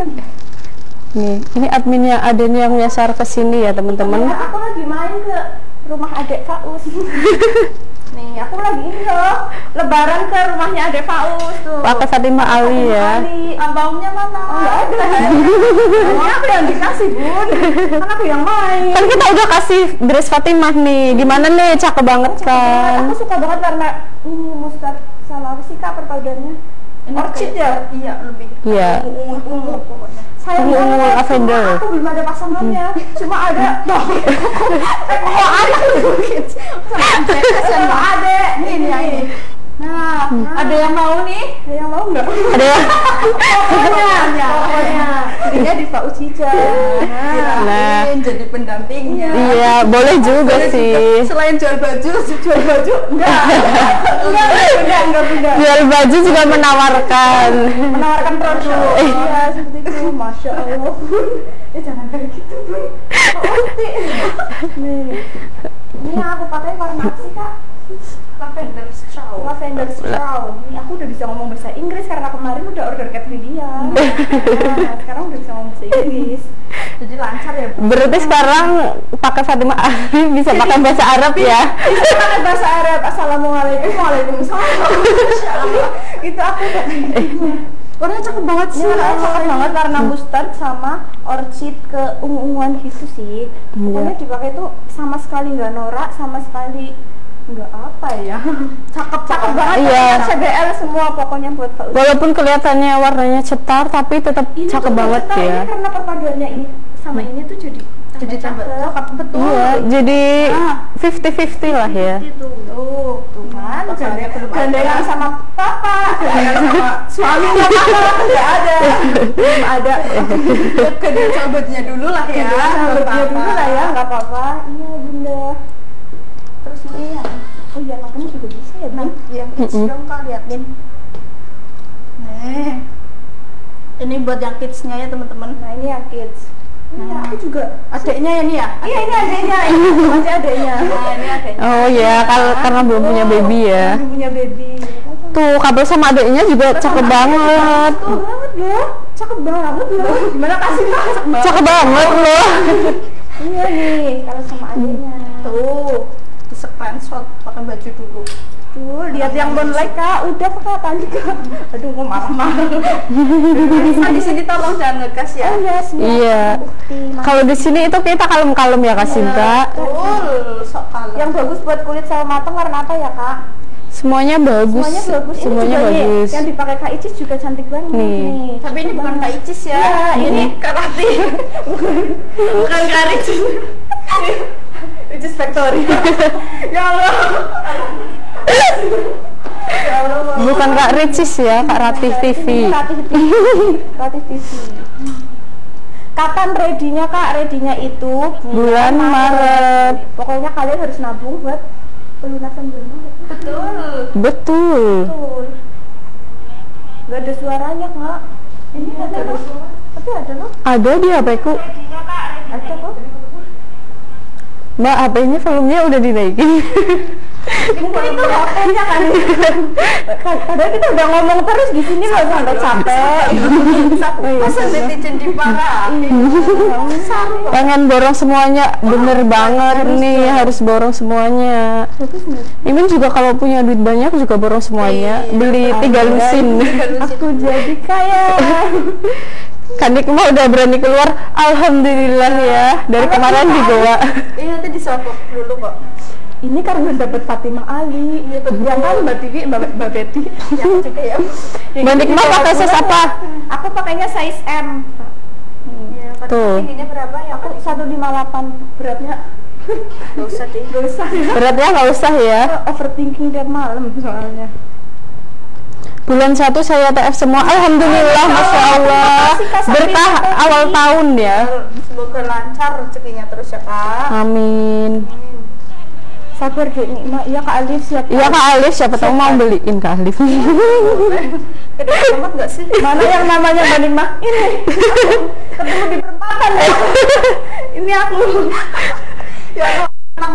Speaker 2: Ini adminnya Aden yang nyasar ke sini ya teman-teman.
Speaker 1: Aku lagi main ke rumah adek Faus. Nih, aku lagi ini loh, lebaran ke rumahnya adek Faus tuh.
Speaker 2: Pakai Fatimah Ali ya.
Speaker 1: Abangnya mana? Oh, enggak ada. Ini aku yang dikasih, Bun. Kan aku yang main.
Speaker 2: Kan kita udah kasih dress Fatimah nih. Gimana nih? Cakep banget kan?
Speaker 1: Aku suka banget warna ini mustard sama apa sih Kak perpaduannya? Orchid ya? Iya, lebih.
Speaker 2: Iya.
Speaker 1: Ungu pokoknya. Sayang
Speaker 2: Ungu
Speaker 1: banget.
Speaker 2: lavender.
Speaker 1: Aku belum ada pasangannya. Cuma ada. Oh, ada mungkin. Kasihan Mbak Ade. Ini yang ini. Nah, ada yang mau nih? Ada yang mau nggak?
Speaker 2: Ada ya?
Speaker 1: Pokoknya. Jadinya di Pak Ucija.
Speaker 2: Nah.
Speaker 1: Jadi pendampingnya.
Speaker 2: Iya, boleh juga sih.
Speaker 1: Selain jual baju enggak. Enggak.
Speaker 2: Jual baju juga menawarkan.
Speaker 1: Menawarkan produk. Iya, seperti itu. Masya Allah. Ya jangan kayak gitu, Bun. Nih. Ini yang aku pakai warna apa sih, Kak? Lavender straw. Ini aku udah bisa ngomong bahasa Inggris karena kemarin udah order catering dia. Nah, sekarang udah bisa ngomong bahasa Inggris. Jadi lancar ya, Bu.
Speaker 2: Berarti sekarang pakai Fatimah Ali bisa pakai bahasa Arab ya?
Speaker 1: Bisa pakai bahasa Arab. Assalamualaikum, waalaikumsalam. Masya Allah. Itu aku udah. Warnanya cakep banget sih. Cakep banget warna mustard sama orchid ke ungu-unguan gitu sih. Pokoknya dipakai tuh sama sekali nggak norak, sama sekali nggak apa ya. Cakep banget.
Speaker 2: Iya.
Speaker 1: CBL semua pokoknya buat Pak Uci.
Speaker 2: Walaupun kelihatannya warnanya cetar tapi tetap
Speaker 1: Ini
Speaker 2: cakep
Speaker 1: tuh
Speaker 2: banget
Speaker 1: cetar,
Speaker 2: ya.
Speaker 1: ini karena perpaduannya ini sama ini tuh jadi cakep. Betul.
Speaker 2: Iya, jadi 50-50 lah ya.
Speaker 1: Tuh kan, gandengan sama papa, gandengan sama suaminya papa, nggak ada, belum ada. Gandengan sahabatnya dulu lah ya, nggak apa-apa. Iya bunda. Terus ini yang, oh iya makanya juga bisa ya bang, yang kids dong Kak, liatin. Nih, ini buat yang kidsnya ya teman-teman. Nah ini yang kids. Nah, aku juga adiknya ini ya? Iya ini adiknya, ini masih adiknya. Nah ini adiknya.
Speaker 2: Oh ya, karena belum punya baby ya.
Speaker 1: Belum punya baby.
Speaker 2: Tuh, kabel sama adiknya juga cakep banget.
Speaker 1: Cakep banget ya, cakep banget ya. Gimana kasih Kak?
Speaker 2: Cakep banget loh.
Speaker 1: Iya nih, kalau sama adiknya. Tuh, di screenshot pakai baju dulu. Tuh, lihat yang like Kak, udah kelihatan juga. Aduh, mau marah-marah. Di sini tolong jangan ngegas ya. Oh iya,
Speaker 2: Iya. Kalau di sini itu kita kalem-kalem ya Kak Sinta.
Speaker 1: Betul, sok kalem. Yang bagus buat kulit sama matang warna apa ya Kak?
Speaker 2: Semuanya bagus. Semuanya bagus.
Speaker 1: Yang dipakai Kak Icis juga cantik banget nih. Tapi ini bukan Kak Icis ya. Ini Kak Rati. Bukan Kak Icis. Icis Factory. Ya Allah.
Speaker 2: Bukan Kak Ricis ya, Kak Ratih TV.
Speaker 1: Ratih TV. Kapan ready-nya Kak? Ready-nya itu
Speaker 2: bulan Maret.
Speaker 1: Pokoknya kalian harus nabung buat pelunasan bulan Maret. Betul. Gak ada suaranya Kak. Ini ada suara. Tapi ada loh.
Speaker 2: Ada di HP-ku.
Speaker 1: Ada kok.
Speaker 2: Mbak, HP-nya volumenya udah dinaikin.
Speaker 1: Mungkin itu HP-nya kan. Padahal kita udah ngomong terus di sini loh sampai capek. Masa netizen diparahin.
Speaker 2: Pengen borong semuanya, bener banget nih, harus borong semuanya. Imin juga kalau punya duit banyak juga borong semuanya, beli 3 lusin.
Speaker 1: Aku jadi kaya.
Speaker 2: Kanik mah udah berani keluar, alhamdulillah ya. Dari kemarin di Goa.
Speaker 1: Iya, nanti disogok dulu kok. Ini karena dapat Fatimah Ali, yang kan Mbak Tivi, Mbak Betty, yang juga ya.
Speaker 2: Mbak Nikmah pakai size apa?
Speaker 1: Aku pakainya size M.
Speaker 2: Tuh.
Speaker 1: Tingginya berapa ya? Aku 158, beratnya. Gak usah deh. Gak usah.
Speaker 2: Beratnya nggak usah ya.
Speaker 1: Overthinking tiap malam soalnya.
Speaker 2: Bulan 1 saya TF semua, alhamdulillah, masya Allah. Berkah awal tahun ya.
Speaker 1: Semoga lancar rezekinya terus ya Kak.
Speaker 2: Amin.
Speaker 1: Sabar deh Nikmah. Iya Kak Alif siap.
Speaker 2: Iya Kak Alif, siapa tahu mau beliin Kak Alif.
Speaker 1: Kedua tempat nggak sih? Mana yang namanya Mbak Nikmah? Ini. Ketemu di perempatan ya. Ini aku. Ya Allah,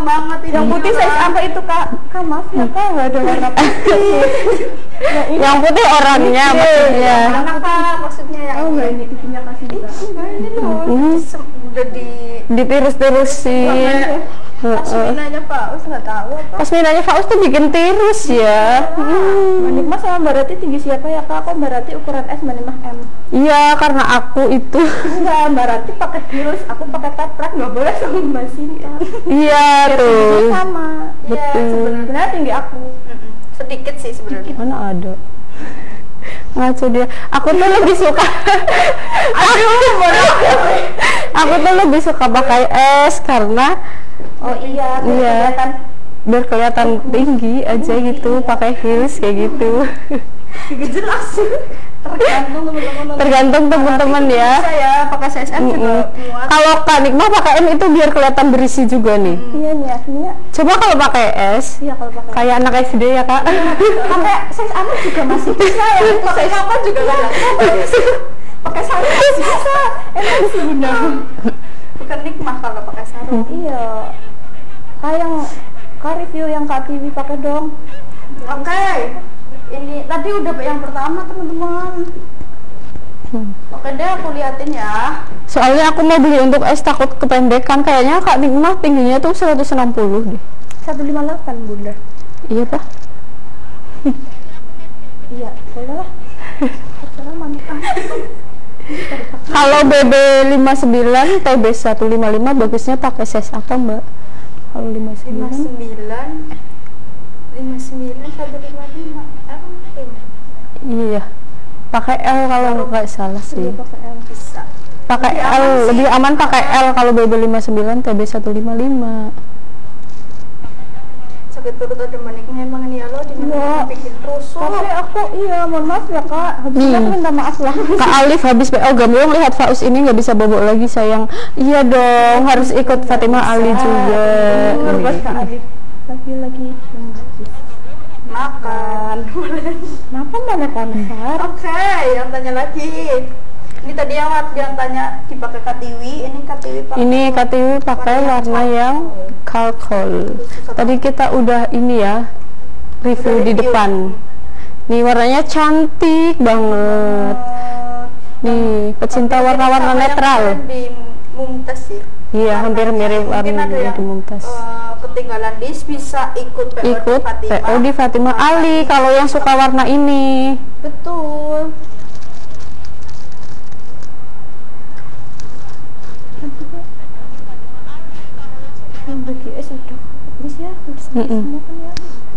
Speaker 1: banget ini.
Speaker 2: Yang putih size apa itu kak? Kak maaf ya kak nggak ada warna putih. Yang putih orangnya maksudnya.
Speaker 1: Anak kak maksudnya ya.
Speaker 2: Oh enggak, ini tipinya kasih juga.
Speaker 1: Enggak, ini loh. Udah
Speaker 2: ditirus-tirusin.
Speaker 1: Pas minanya Pak Us nggak tahu apa.
Speaker 2: Pas minanya Faus tuh bikin tirus ya.
Speaker 1: Mbak Nikma sama Mbak Rati tinggi siapa ya kak? Kok Mbak Rati ukuran S, Mbak Nikma M?
Speaker 2: Iya, karena aku itu.
Speaker 1: Enggak, Mbak Rati pakai heels, aku pakai taplak, nggak boleh sama Mbak Sinta.
Speaker 2: Iya tuh.
Speaker 1: Sama. Iya, sebenarnya tinggi aku. Sedikit sih sebenarnya.
Speaker 2: Mana ada? Ngaco dia. Aku tuh lebih suka. Aku tuh lebih suka pakai S karena
Speaker 1: oh iya,
Speaker 2: biar kelihatan tinggi aja gitu, pakai heels kayak gitu.
Speaker 1: Jelas.
Speaker 2: Tergantung teman-teman ya.
Speaker 1: Bisa ya, pakai size M juga muat.
Speaker 2: Kalau Kak Nikma pakai M itu biar kelihatan berisi juga nih.
Speaker 1: Iya nih aslinya.
Speaker 2: Coba kalau pakai S,
Speaker 1: Iya kalau pakai.
Speaker 2: kayak anak SD ya Kak.
Speaker 1: Pakai size M juga masih bisa ya. Pakai apa juga kan? Pakai sarung masih bisa. Emang sih bunda. Bukan Nikmah kalau pakai sarung. Iya. Kayak Kak review yang Kak TV pakai dong. Oke. Ini tadi udah yang pertama teman-teman. Oke deh aku liatin ya.
Speaker 2: Soalnya aku mau beli untuk S takut kependekan. Kayaknya Kak Nikmah tingginya tuh 160 deh.
Speaker 1: 158 bunda.
Speaker 2: Iya Pak.
Speaker 1: Iya boleh lah. Terserah mantap.
Speaker 2: Kalau BB 59 TB 155 bagusnya pakai size apa Mbak? Kalau 59
Speaker 1: 155
Speaker 2: iya, pakai L kalau nggak salah sih.
Speaker 1: pakai L bisa.
Speaker 2: Pakai L lebih aman, pakai L kalau BB 59 TB 155.
Speaker 1: Sakit perut ada maniknya emang ini ya lo dimana bikin rusuh. Tapi aku mohon maaf ya kak, habis aku minta maaf lah.
Speaker 2: Kak Alif habis PO Gamblang lihat Faus ini nggak bisa bobok lagi sayang. Iya dong, harus ikut Fatimah Ali juga.
Speaker 1: Buat Kak Alif lagi makan. Makan mana konser? Oke, yang tanya lagi. Ini tadi yang tanya dipakai Katiwi, ini Katiwi pakai.
Speaker 2: Ini Katiwi pakai warna yang charcoal. Tadi kita udah ini ya review di depan. Nih warnanya cantik banget. Nih pecinta warna-warna netral.
Speaker 1: Di Mumtaz sih.
Speaker 2: Iya, hampir mirip warna di Mumtaz.
Speaker 1: Ketinggalan list bisa ikut
Speaker 2: PO di Fatimah Ali kalau yang suka warna ini.
Speaker 1: Betul. Yang BGS udah bisa semua kan ya.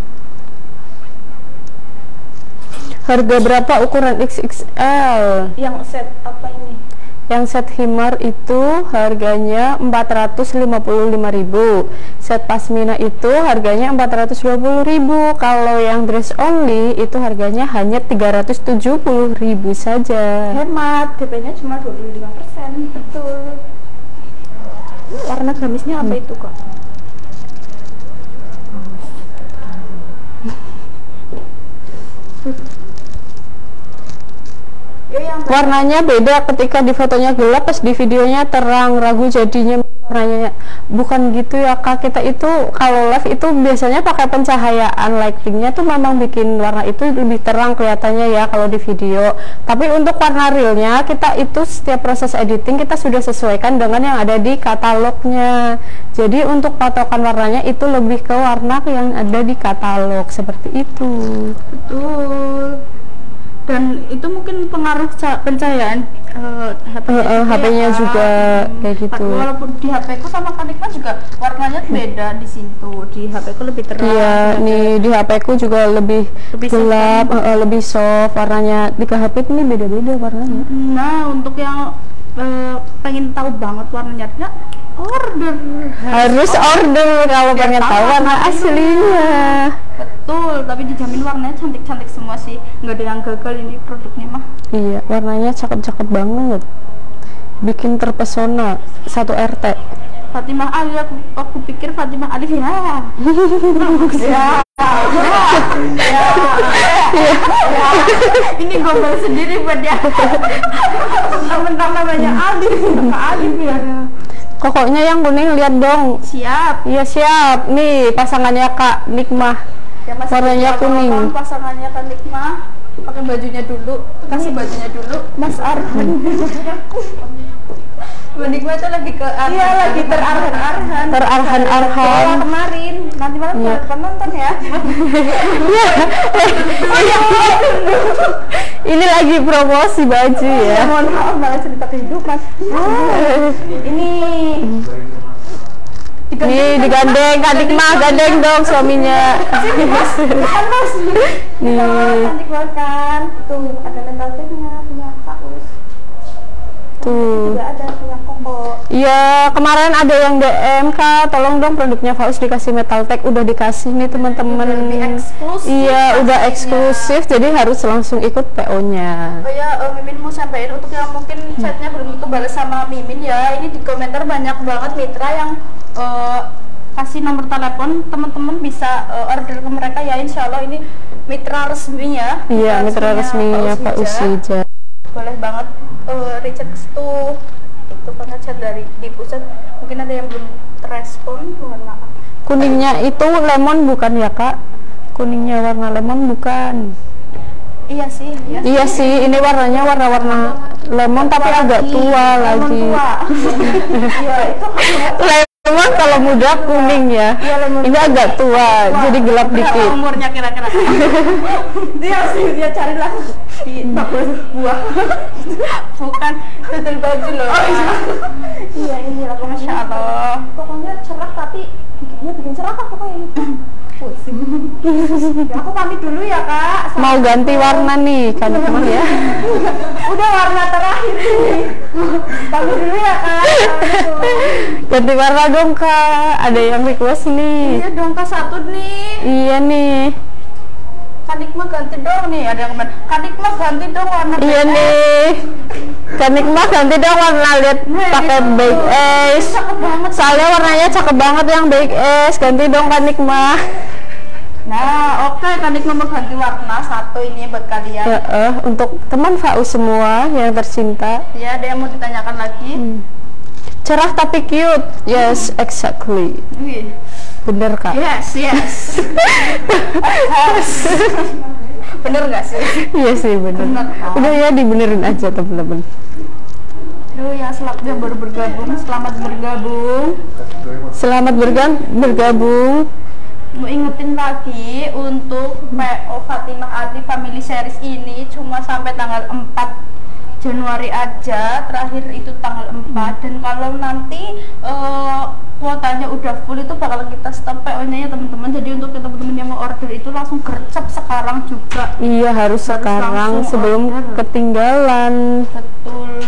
Speaker 2: Harga berapa ukuran XXL?
Speaker 1: Yang set apa ini?
Speaker 2: Yang set himar itu harganya 455.000. Set pasmina itu harganya 420.000. Kalau yang dress only itu harganya hanya 370.000 saja.
Speaker 1: Hemat, DP-nya cuma 25%. Betul. Warna gamisnya apa itu kak?
Speaker 2: Warnanya beda ketika di fotonya gelap, pas di videonya terang, ragu jadinya warnanya. Bukan gitu ya kak, kita itu kalau live itu biasanya pakai pencahayaan lightingnya tuh memang bikin warna itu lebih terang kelihatannya ya kalau di video. Tapi untuk warna realnya kita itu setiap proses editing kita sudah sesuaikan dengan yang ada di katalognya. Jadi untuk patokan warnanya itu lebih ke warna yang ada di katalog seperti itu.
Speaker 1: Betul. Dan itu mungkin pengaruh pencahayaan
Speaker 2: HP-nya juga kayak gitu.
Speaker 1: Walaupun di HP ku sama Kanikma juga warnanya beda di situ. Di HP ku lebih terang.
Speaker 2: Iya, nih di HP ku juga lebih gelap, lebih soft warnanya. Di HP ini beda-beda warnanya.
Speaker 1: Nah, untuk yang pengen tahu banget warnanya,
Speaker 2: harus order kalau pengen tahu warna aslinya.
Speaker 1: Betul, tapi dijamin warnanya cantik-cantik semua sih, nggak ada yang gagal ini produknya mah.
Speaker 2: Iya, warnanya cakep-cakep banget, bikin terpesona. 1 RT.
Speaker 1: Fatimah Ali, aku pikir Fatimah Alif ya. Ini gombal sendiri buat dia. Mentang namanya Alif, Kak Alif ya.
Speaker 2: Kokonya yang kuning, lihat dong.
Speaker 1: Siap.
Speaker 2: Iya siap. Nih pasangannya Kak Nikmah.
Speaker 1: Ya,
Speaker 2: Warnanya kuning.
Speaker 1: Pasangannya Kak Nikmah. Pakai bajunya dulu. Kasih bajunya dulu. Mas Arhan. Mbak Nikmah itu lagi ke Arhan. Iya, lagi terarhan-arhan.
Speaker 2: Terarhan-arhan.
Speaker 1: Kemarin. Nanti malam nonton ya.
Speaker 2: Ini lagi promosi baju ya.
Speaker 1: Mohon maaf malah cerita kehidupan. Ini
Speaker 2: digandeng Kak Nikmah, gandeng dong suaminya.
Speaker 1: Nih, cantik banget kan. Tuh, ada mental tag-nya punya Faus.
Speaker 2: Tuh.
Speaker 1: Juga ada punya Koko.
Speaker 2: Iya, kemarin ada yang DM Kak, tolong dong produknya Faus dikasih metal tag. Udah dikasih nih teman-teman. Iya, udah eksklusif, jadi harus langsung ikut PO-nya.
Speaker 1: Oh ya, Mimin mau sampaikan untuk yang mungkin chatnya belum kebalas sama Mimin ya. Ini di komentar banyak banget mitra yang kasih nomor telepon, teman-teman bisa order ke mereka ya. Insya Allah ini mitra resminya.
Speaker 2: Iya, mitra resminya Pak Usija.
Speaker 1: Boleh banget Richard tuh itu karena chat dari di pusat mungkin ada yang belum terrespon, mohon maaf.
Speaker 2: Kuningnya itu lemon bukan ya Kak? Kuningnya warna lemon bukan?
Speaker 1: Iya sih.
Speaker 2: Iya sih, ini warnanya warna-warna lemon tapi agak tua lagi.
Speaker 1: Iya itu.
Speaker 2: Lemon kalau muda kuning ya. Ini agak tua, jadi gelap dikit.
Speaker 1: Umurnya kira-kira. Dia carilah di toko buah. Bukan tutul baju loh. Iya ini lah, masya Allah. Pokoknya cerah tapi bikin cerah kak pokoknya ini. Pusing. Ya, aku pamit dulu ya Kak.
Speaker 2: Mau ganti warna nih kan teman ya.
Speaker 1: Udah warna terakhir nih. Pamit dulu ya Kak.
Speaker 2: Ganti warna dong Kak. Ada yang request nih.
Speaker 1: Iya dong Kak, satu nih.
Speaker 2: Iya nih.
Speaker 1: Kak Nikmah ganti dong nih, ada yang komen. Kak Nikmah ganti dong warna.
Speaker 2: Iya nih. Kak Nikmah ganti dong warna, lihat pakai Big S. Soalnya warnanya cakep banget yang Big S. Ganti dong Kak Nikmah.
Speaker 1: Nah, oke, Kak Nikmah mau ganti warna satu ini buat kalian.
Speaker 2: Untuk teman Faus semua yang tercinta.
Speaker 1: Ya, ada yang mau ditanyakan lagi.
Speaker 2: Cerah tapi cute. Yes, exactly.
Speaker 1: Wih.
Speaker 2: Bener Kak?
Speaker 1: Yes. Bener nggak sih?
Speaker 2: Iya sih bener. Udah ya dibenerin aja temen-temen.
Speaker 1: Duh ya, yang baru bergabung, selamat bergabung.
Speaker 2: Selamat bergabung.
Speaker 1: Mau ingetin lagi untuk PO Fatimah Ardi Family Series ini cuma sampai tanggal 4 Januari aja, terakhir itu tanggal 4. Dan kalau nanti kuotanya udah full itu bakal kita stop PO-nya ya teman-teman. Jadi untuk teman-teman yang mau order itu langsung gercep sekarang juga.
Speaker 2: Iya, harus sekarang sebelum order. Ketinggalan.
Speaker 1: Betul.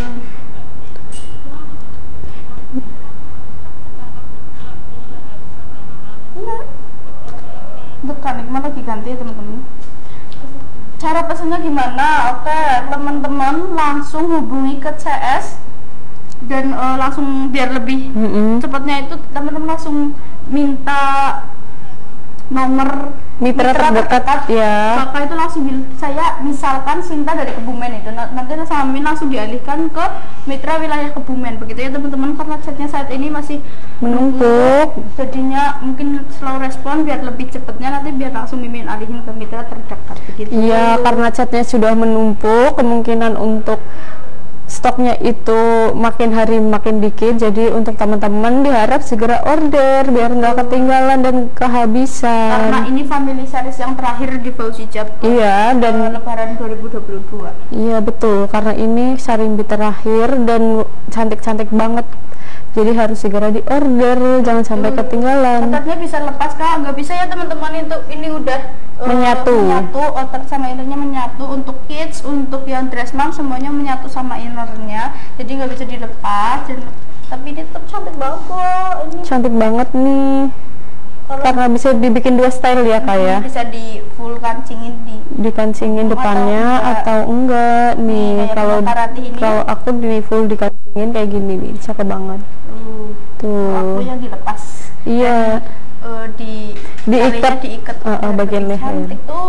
Speaker 1: Untuk Kak Nikmah lagi ganti ya teman-teman. Cara pesannya gimana? Oke, teman-teman langsung hubungi ke CS dan langsung biar lebih cepatnya itu teman-teman langsung minta nomor
Speaker 2: mitra terdekat ya.
Speaker 1: Maka itu langsung saya misalkan Sinta dari Kebumen itu nanti sama Min langsung dialihkan ke mitra wilayah Kebumen begitu ya teman-teman, karena chatnya saat ini masih
Speaker 2: menumpuk
Speaker 1: jadinya mungkin slow respon, biar lebih cepatnya nanti biar langsung Mimin alihin ke mitra terdekat begitu.
Speaker 2: Iya, karena chatnya sudah menumpuk, kemungkinan untuk stoknya itu makin hari makin dikit. Jadi untuk teman-teman diharap segera order biar nggak ketinggalan dan kehabisan,
Speaker 1: karena ini family series yang terakhir di Fausijab.
Speaker 2: Iya, dan
Speaker 1: lebaran 2022.
Speaker 2: Iya betul, karena ini Sarimbi terakhir dan cantik-cantik banget. Jadi harus segera diorder, jangan sampai ketinggalan.
Speaker 1: Otaknya bisa lepas Kak, nggak bisa ya teman-teman, itu ini udah
Speaker 2: menyatu,
Speaker 1: outer sama innernya menyatu. Untuk kids, untuk yang dress mom semuanya menyatu sama innernya, jadi nggak bisa dilepas. Tapi ini tetap cantik banget kok. Ini
Speaker 2: cantik banget nih. Karena bisa dibikin dua style ya Kak ya.
Speaker 1: Bisa di full kancingin
Speaker 2: dikancingin depannya atau enggak nih. Kalau aku di full dikancingin kayak gini nih, cakep banget. Tuh.
Speaker 1: Aku yang dilepas.
Speaker 2: Iya.
Speaker 1: Diikat
Speaker 2: bagian leher.
Speaker 1: Cantik tuh.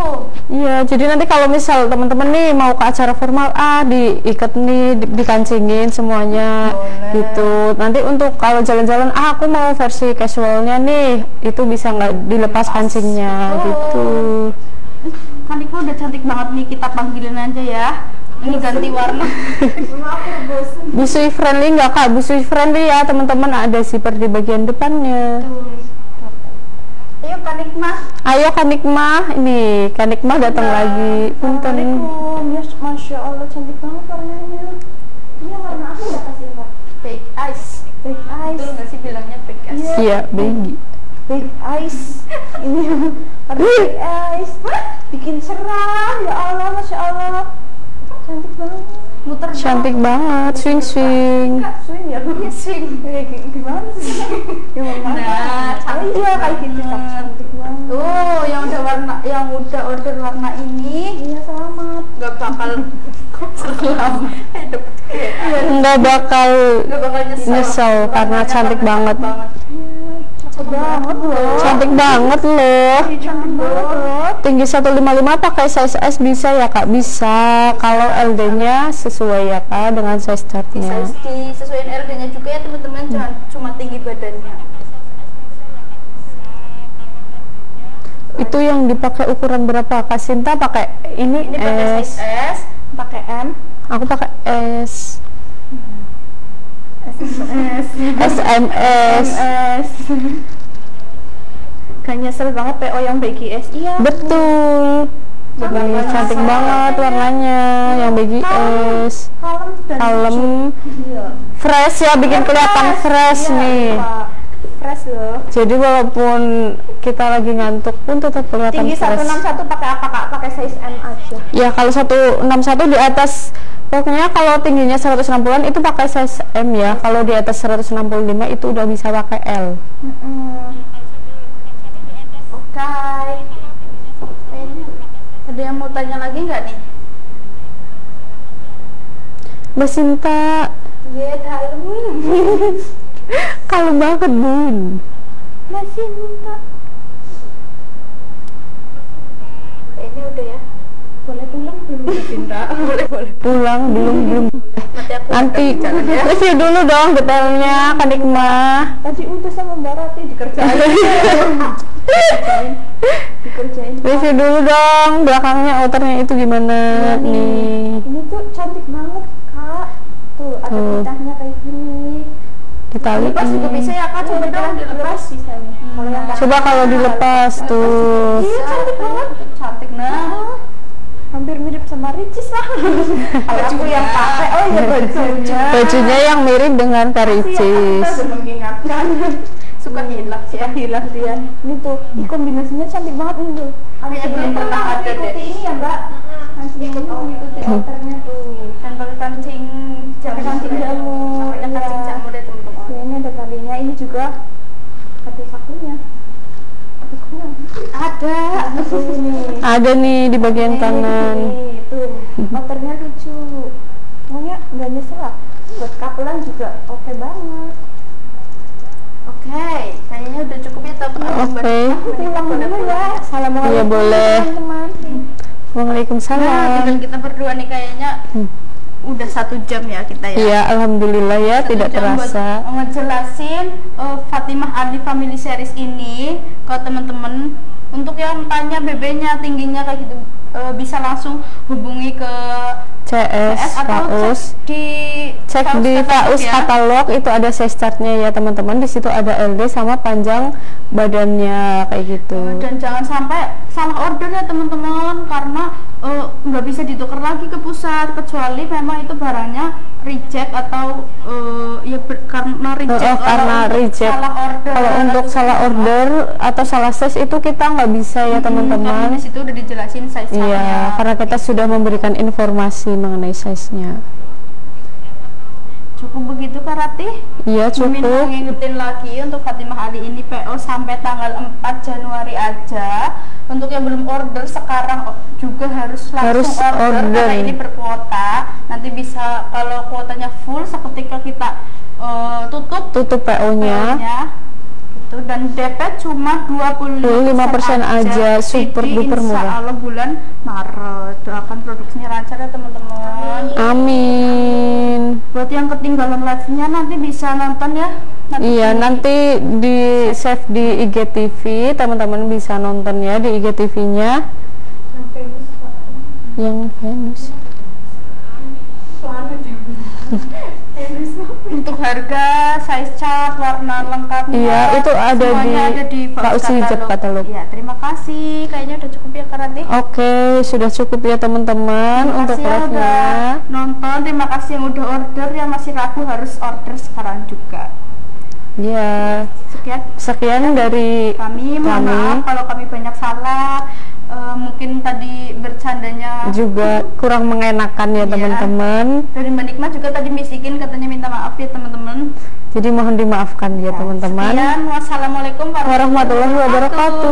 Speaker 2: Iya, jadi nanti kalau misal teman-teman nih mau ke acara formal, diikat nih, dikancingin semuanya.
Speaker 1: Boleh.
Speaker 2: Gitu. Nanti untuk kalau jalan-jalan, aku mau versi casualnya nih, itu bisa nggak dilepas kancingnya, gitu.
Speaker 1: Kan Iko udah cantik banget nih, kita panggilin aja ya. Ini ganti warna.
Speaker 2: Busui friendly nggak kak? Busui friendly ya teman-teman, ada zipper di bagian depannya.
Speaker 1: Ayo Kanikmah.
Speaker 2: Ayo Kanikmah, ini Kanikmah datang lagi. Punten.
Speaker 1: Assalamualaikum. Ya, Masya Allah cantik banget warnanya. Ini warna apa ya kasih Kak? Fake eyes. Fake eyes. Betul nggak sih bilangnya fake eyes?
Speaker 2: Iya, baby.
Speaker 1: Fake eyes. Ini warna fake eyes. Bikin cerah. Ya Allah, Masya Allah. Cantik banget. Muter
Speaker 2: Cantik banget, swing swing.
Speaker 1: Swing ya, iya swing. Gimana sih? Yang warna. Nah, iya kayak gitu cantik banget. Tuh, yang udah order warna ini, iya selamat. Gak bakal
Speaker 2: Nggak bakal
Speaker 1: nyesel
Speaker 2: karena cantik banget.
Speaker 1: Cantik banget loh.
Speaker 2: Cantik banget loh.
Speaker 1: Cantik banget loh.
Speaker 2: Tinggi 155 pakai size S bisa ya kak? Bisa. Kalau LD-nya sesuai ya kak dengan size chartnya.
Speaker 1: Disesuaikan LD-nya juga ya teman-teman, jangan cuma tinggi badannya.
Speaker 2: Itu yang dipakai ukuran berapa kak Sinta? Pakai ini
Speaker 1: pakai
Speaker 2: S.
Speaker 1: size S, pakai M.
Speaker 2: Aku pakai S. SMS.
Speaker 1: Gak nyesel banget PO yang BGS. Iya.
Speaker 2: Betul. Ini cantik banget warnanya yang BGS.
Speaker 1: Kalem dan
Speaker 2: Kalem.
Speaker 1: Iya.
Speaker 2: Fresh ya, bikin kelihatan fresh
Speaker 1: Iya,
Speaker 2: nih.
Speaker 1: Pak. Fresh loh.
Speaker 2: Jadi walaupun kita lagi ngantuk pun tetap kelihatan
Speaker 1: Tinggi
Speaker 2: fresh.
Speaker 1: 161 pakai apa Kak? Pakai size M aja.
Speaker 2: Ya kalau 161 di atas, pokoknya kalau tingginya 160-an itu pakai size M ya. Kalau di atas 165 itu udah bisa pakai L.
Speaker 1: Oke. Ada yang mau tanya lagi nggak nih?
Speaker 2: Mbak Sinta,
Speaker 1: Iya, dalam.
Speaker 2: kalau banget bun.
Speaker 1: Mbak Sinta. Ini udah ya. Boleh pulang belum Mbak Sinta? Boleh.
Speaker 2: Pulang belum. Nanti review dulu dong detailnya Kanikmah.
Speaker 1: Tadi udah sama Mbak Rati dikerjain. Dikerjain.
Speaker 2: Review dulu dong belakangnya outernya itu gimana nih.
Speaker 1: Ini tuh cantik banget Kak. Tuh ada pintahnya kayak gini.
Speaker 2: Ditali
Speaker 1: Lepas juga bisa ya Kak, coba dong dilepas. Bisa nih. Kalau yang
Speaker 2: Coba kalau dilepas tuh.
Speaker 1: Iya cantik banget. Cantik nah. Hampir mirip sama Ricis lah. Kalau aku yang pakai, oh iya bajunya.
Speaker 2: Bajunya yang mirip dengan Karicis.
Speaker 1: Mengingatkan. Suka hilang sih ya, hilang dia. Ini tuh, ini kombinasinya cantik banget ini tuh. Kayaknya belum pernah ada deh. Ini ya Mbak. Langsung ikut ikuti outernya tuh. Dan pakai kancing jamur. Pakai kancing jamur deh teman-teman. Ini ada talinya, ini juga ada sakunya. Ada.
Speaker 2: Ada nih di bagian kanan.
Speaker 1: Tuh, outernya lucu. Pokoknya nggak nyesel lah. Buat kapelan juga oke banget. Oke, kayaknya udah cukup ya teman-teman.
Speaker 2: Oke.
Speaker 1: Pulang dulu ya. Assalamualaikum
Speaker 2: Iya, boleh.
Speaker 1: teman-teman.
Speaker 2: Waalaikumsalam.
Speaker 1: Nah, tinggal kita berdua nih kayaknya udah 1 jam ya kita ya.
Speaker 2: Iya, alhamdulillah ya,
Speaker 1: 1
Speaker 2: tidak
Speaker 1: jam
Speaker 2: terasa.
Speaker 1: buat ngejelasin Fatimah Ali Family Series ini ke teman-teman. Untuk yang tanya BB-nya tingginya kayak gitu, bisa langsung hubungi ke
Speaker 2: CS
Speaker 1: atau
Speaker 2: Faus. Cek di Faus katalog itu ada size chartnya ya teman-teman. Di situ ada LD sama panjang badannya kayak gitu.
Speaker 1: Dan jangan sampai salah order ya teman-teman, karena nggak bisa ditukar lagi ke pusat kecuali memang itu barangnya reject atau karena reject.
Speaker 2: Karena reject.
Speaker 1: Salah order.
Speaker 2: Kalau untuk salah order atau salah size itu kita nggak bisa ya teman-teman.
Speaker 1: Di situ udah dijelasin size chartnya.
Speaker 2: Iya, karena kita sudah memberikan informasi mengenai size-nya.
Speaker 1: Cukup begitu Kak Ratih?
Speaker 2: Iya,
Speaker 1: Mimin mau
Speaker 2: cukup.
Speaker 1: ngingetin lagi untuk Fatimah Ali ini PO sampai tanggal 4 Januari aja. Untuk yang belum order sekarang juga harus langsung order karena ini berkuota. Nanti bisa kalau kuotanya full seketika kita tutup
Speaker 2: PO-nya.
Speaker 1: itu dan DP cuma 25%
Speaker 2: 25% aja, super
Speaker 1: Jadi
Speaker 2: duper
Speaker 1: insya
Speaker 2: murah.
Speaker 1: Allah bulan Maret doakan produksinya lancar ya teman-teman.
Speaker 2: Amin.
Speaker 1: Buat yang ketinggalan live-nya nanti bisa nonton ya.
Speaker 2: Iya, nanti di save di IGTV, teman-teman bisa nonton ya di IGTV-nya. Yang Venus.
Speaker 1: Untuk harga, size chart, warna lengkapnya.
Speaker 2: Iya, itu ada di Pak Usi katalog.
Speaker 1: Ya, terima kasih. Kayaknya udah cukup ya Kak Ranti.
Speaker 2: Oke, sudah cukup ya teman-teman untuk
Speaker 1: Terima kasih yang
Speaker 2: live-nya.
Speaker 1: udah nonton. Terima kasih yang udah order, yang masih ragu harus order sekarang juga.
Speaker 2: Ya, sekian dari
Speaker 1: Kami mohon maaf kalau kami banyak salah. Mungkin tadi bercandanya
Speaker 2: juga kurang mengenakan ya
Speaker 1: Iya.
Speaker 2: teman-teman.
Speaker 1: dari Mbak Nikmat juga tadi misikin katanya minta maaf ya teman-teman.
Speaker 2: Jadi mohon dimaafkan ya teman-teman.
Speaker 1: Sekian, wassalamualaikum
Speaker 2: Warahmatullahi wabarakatuh.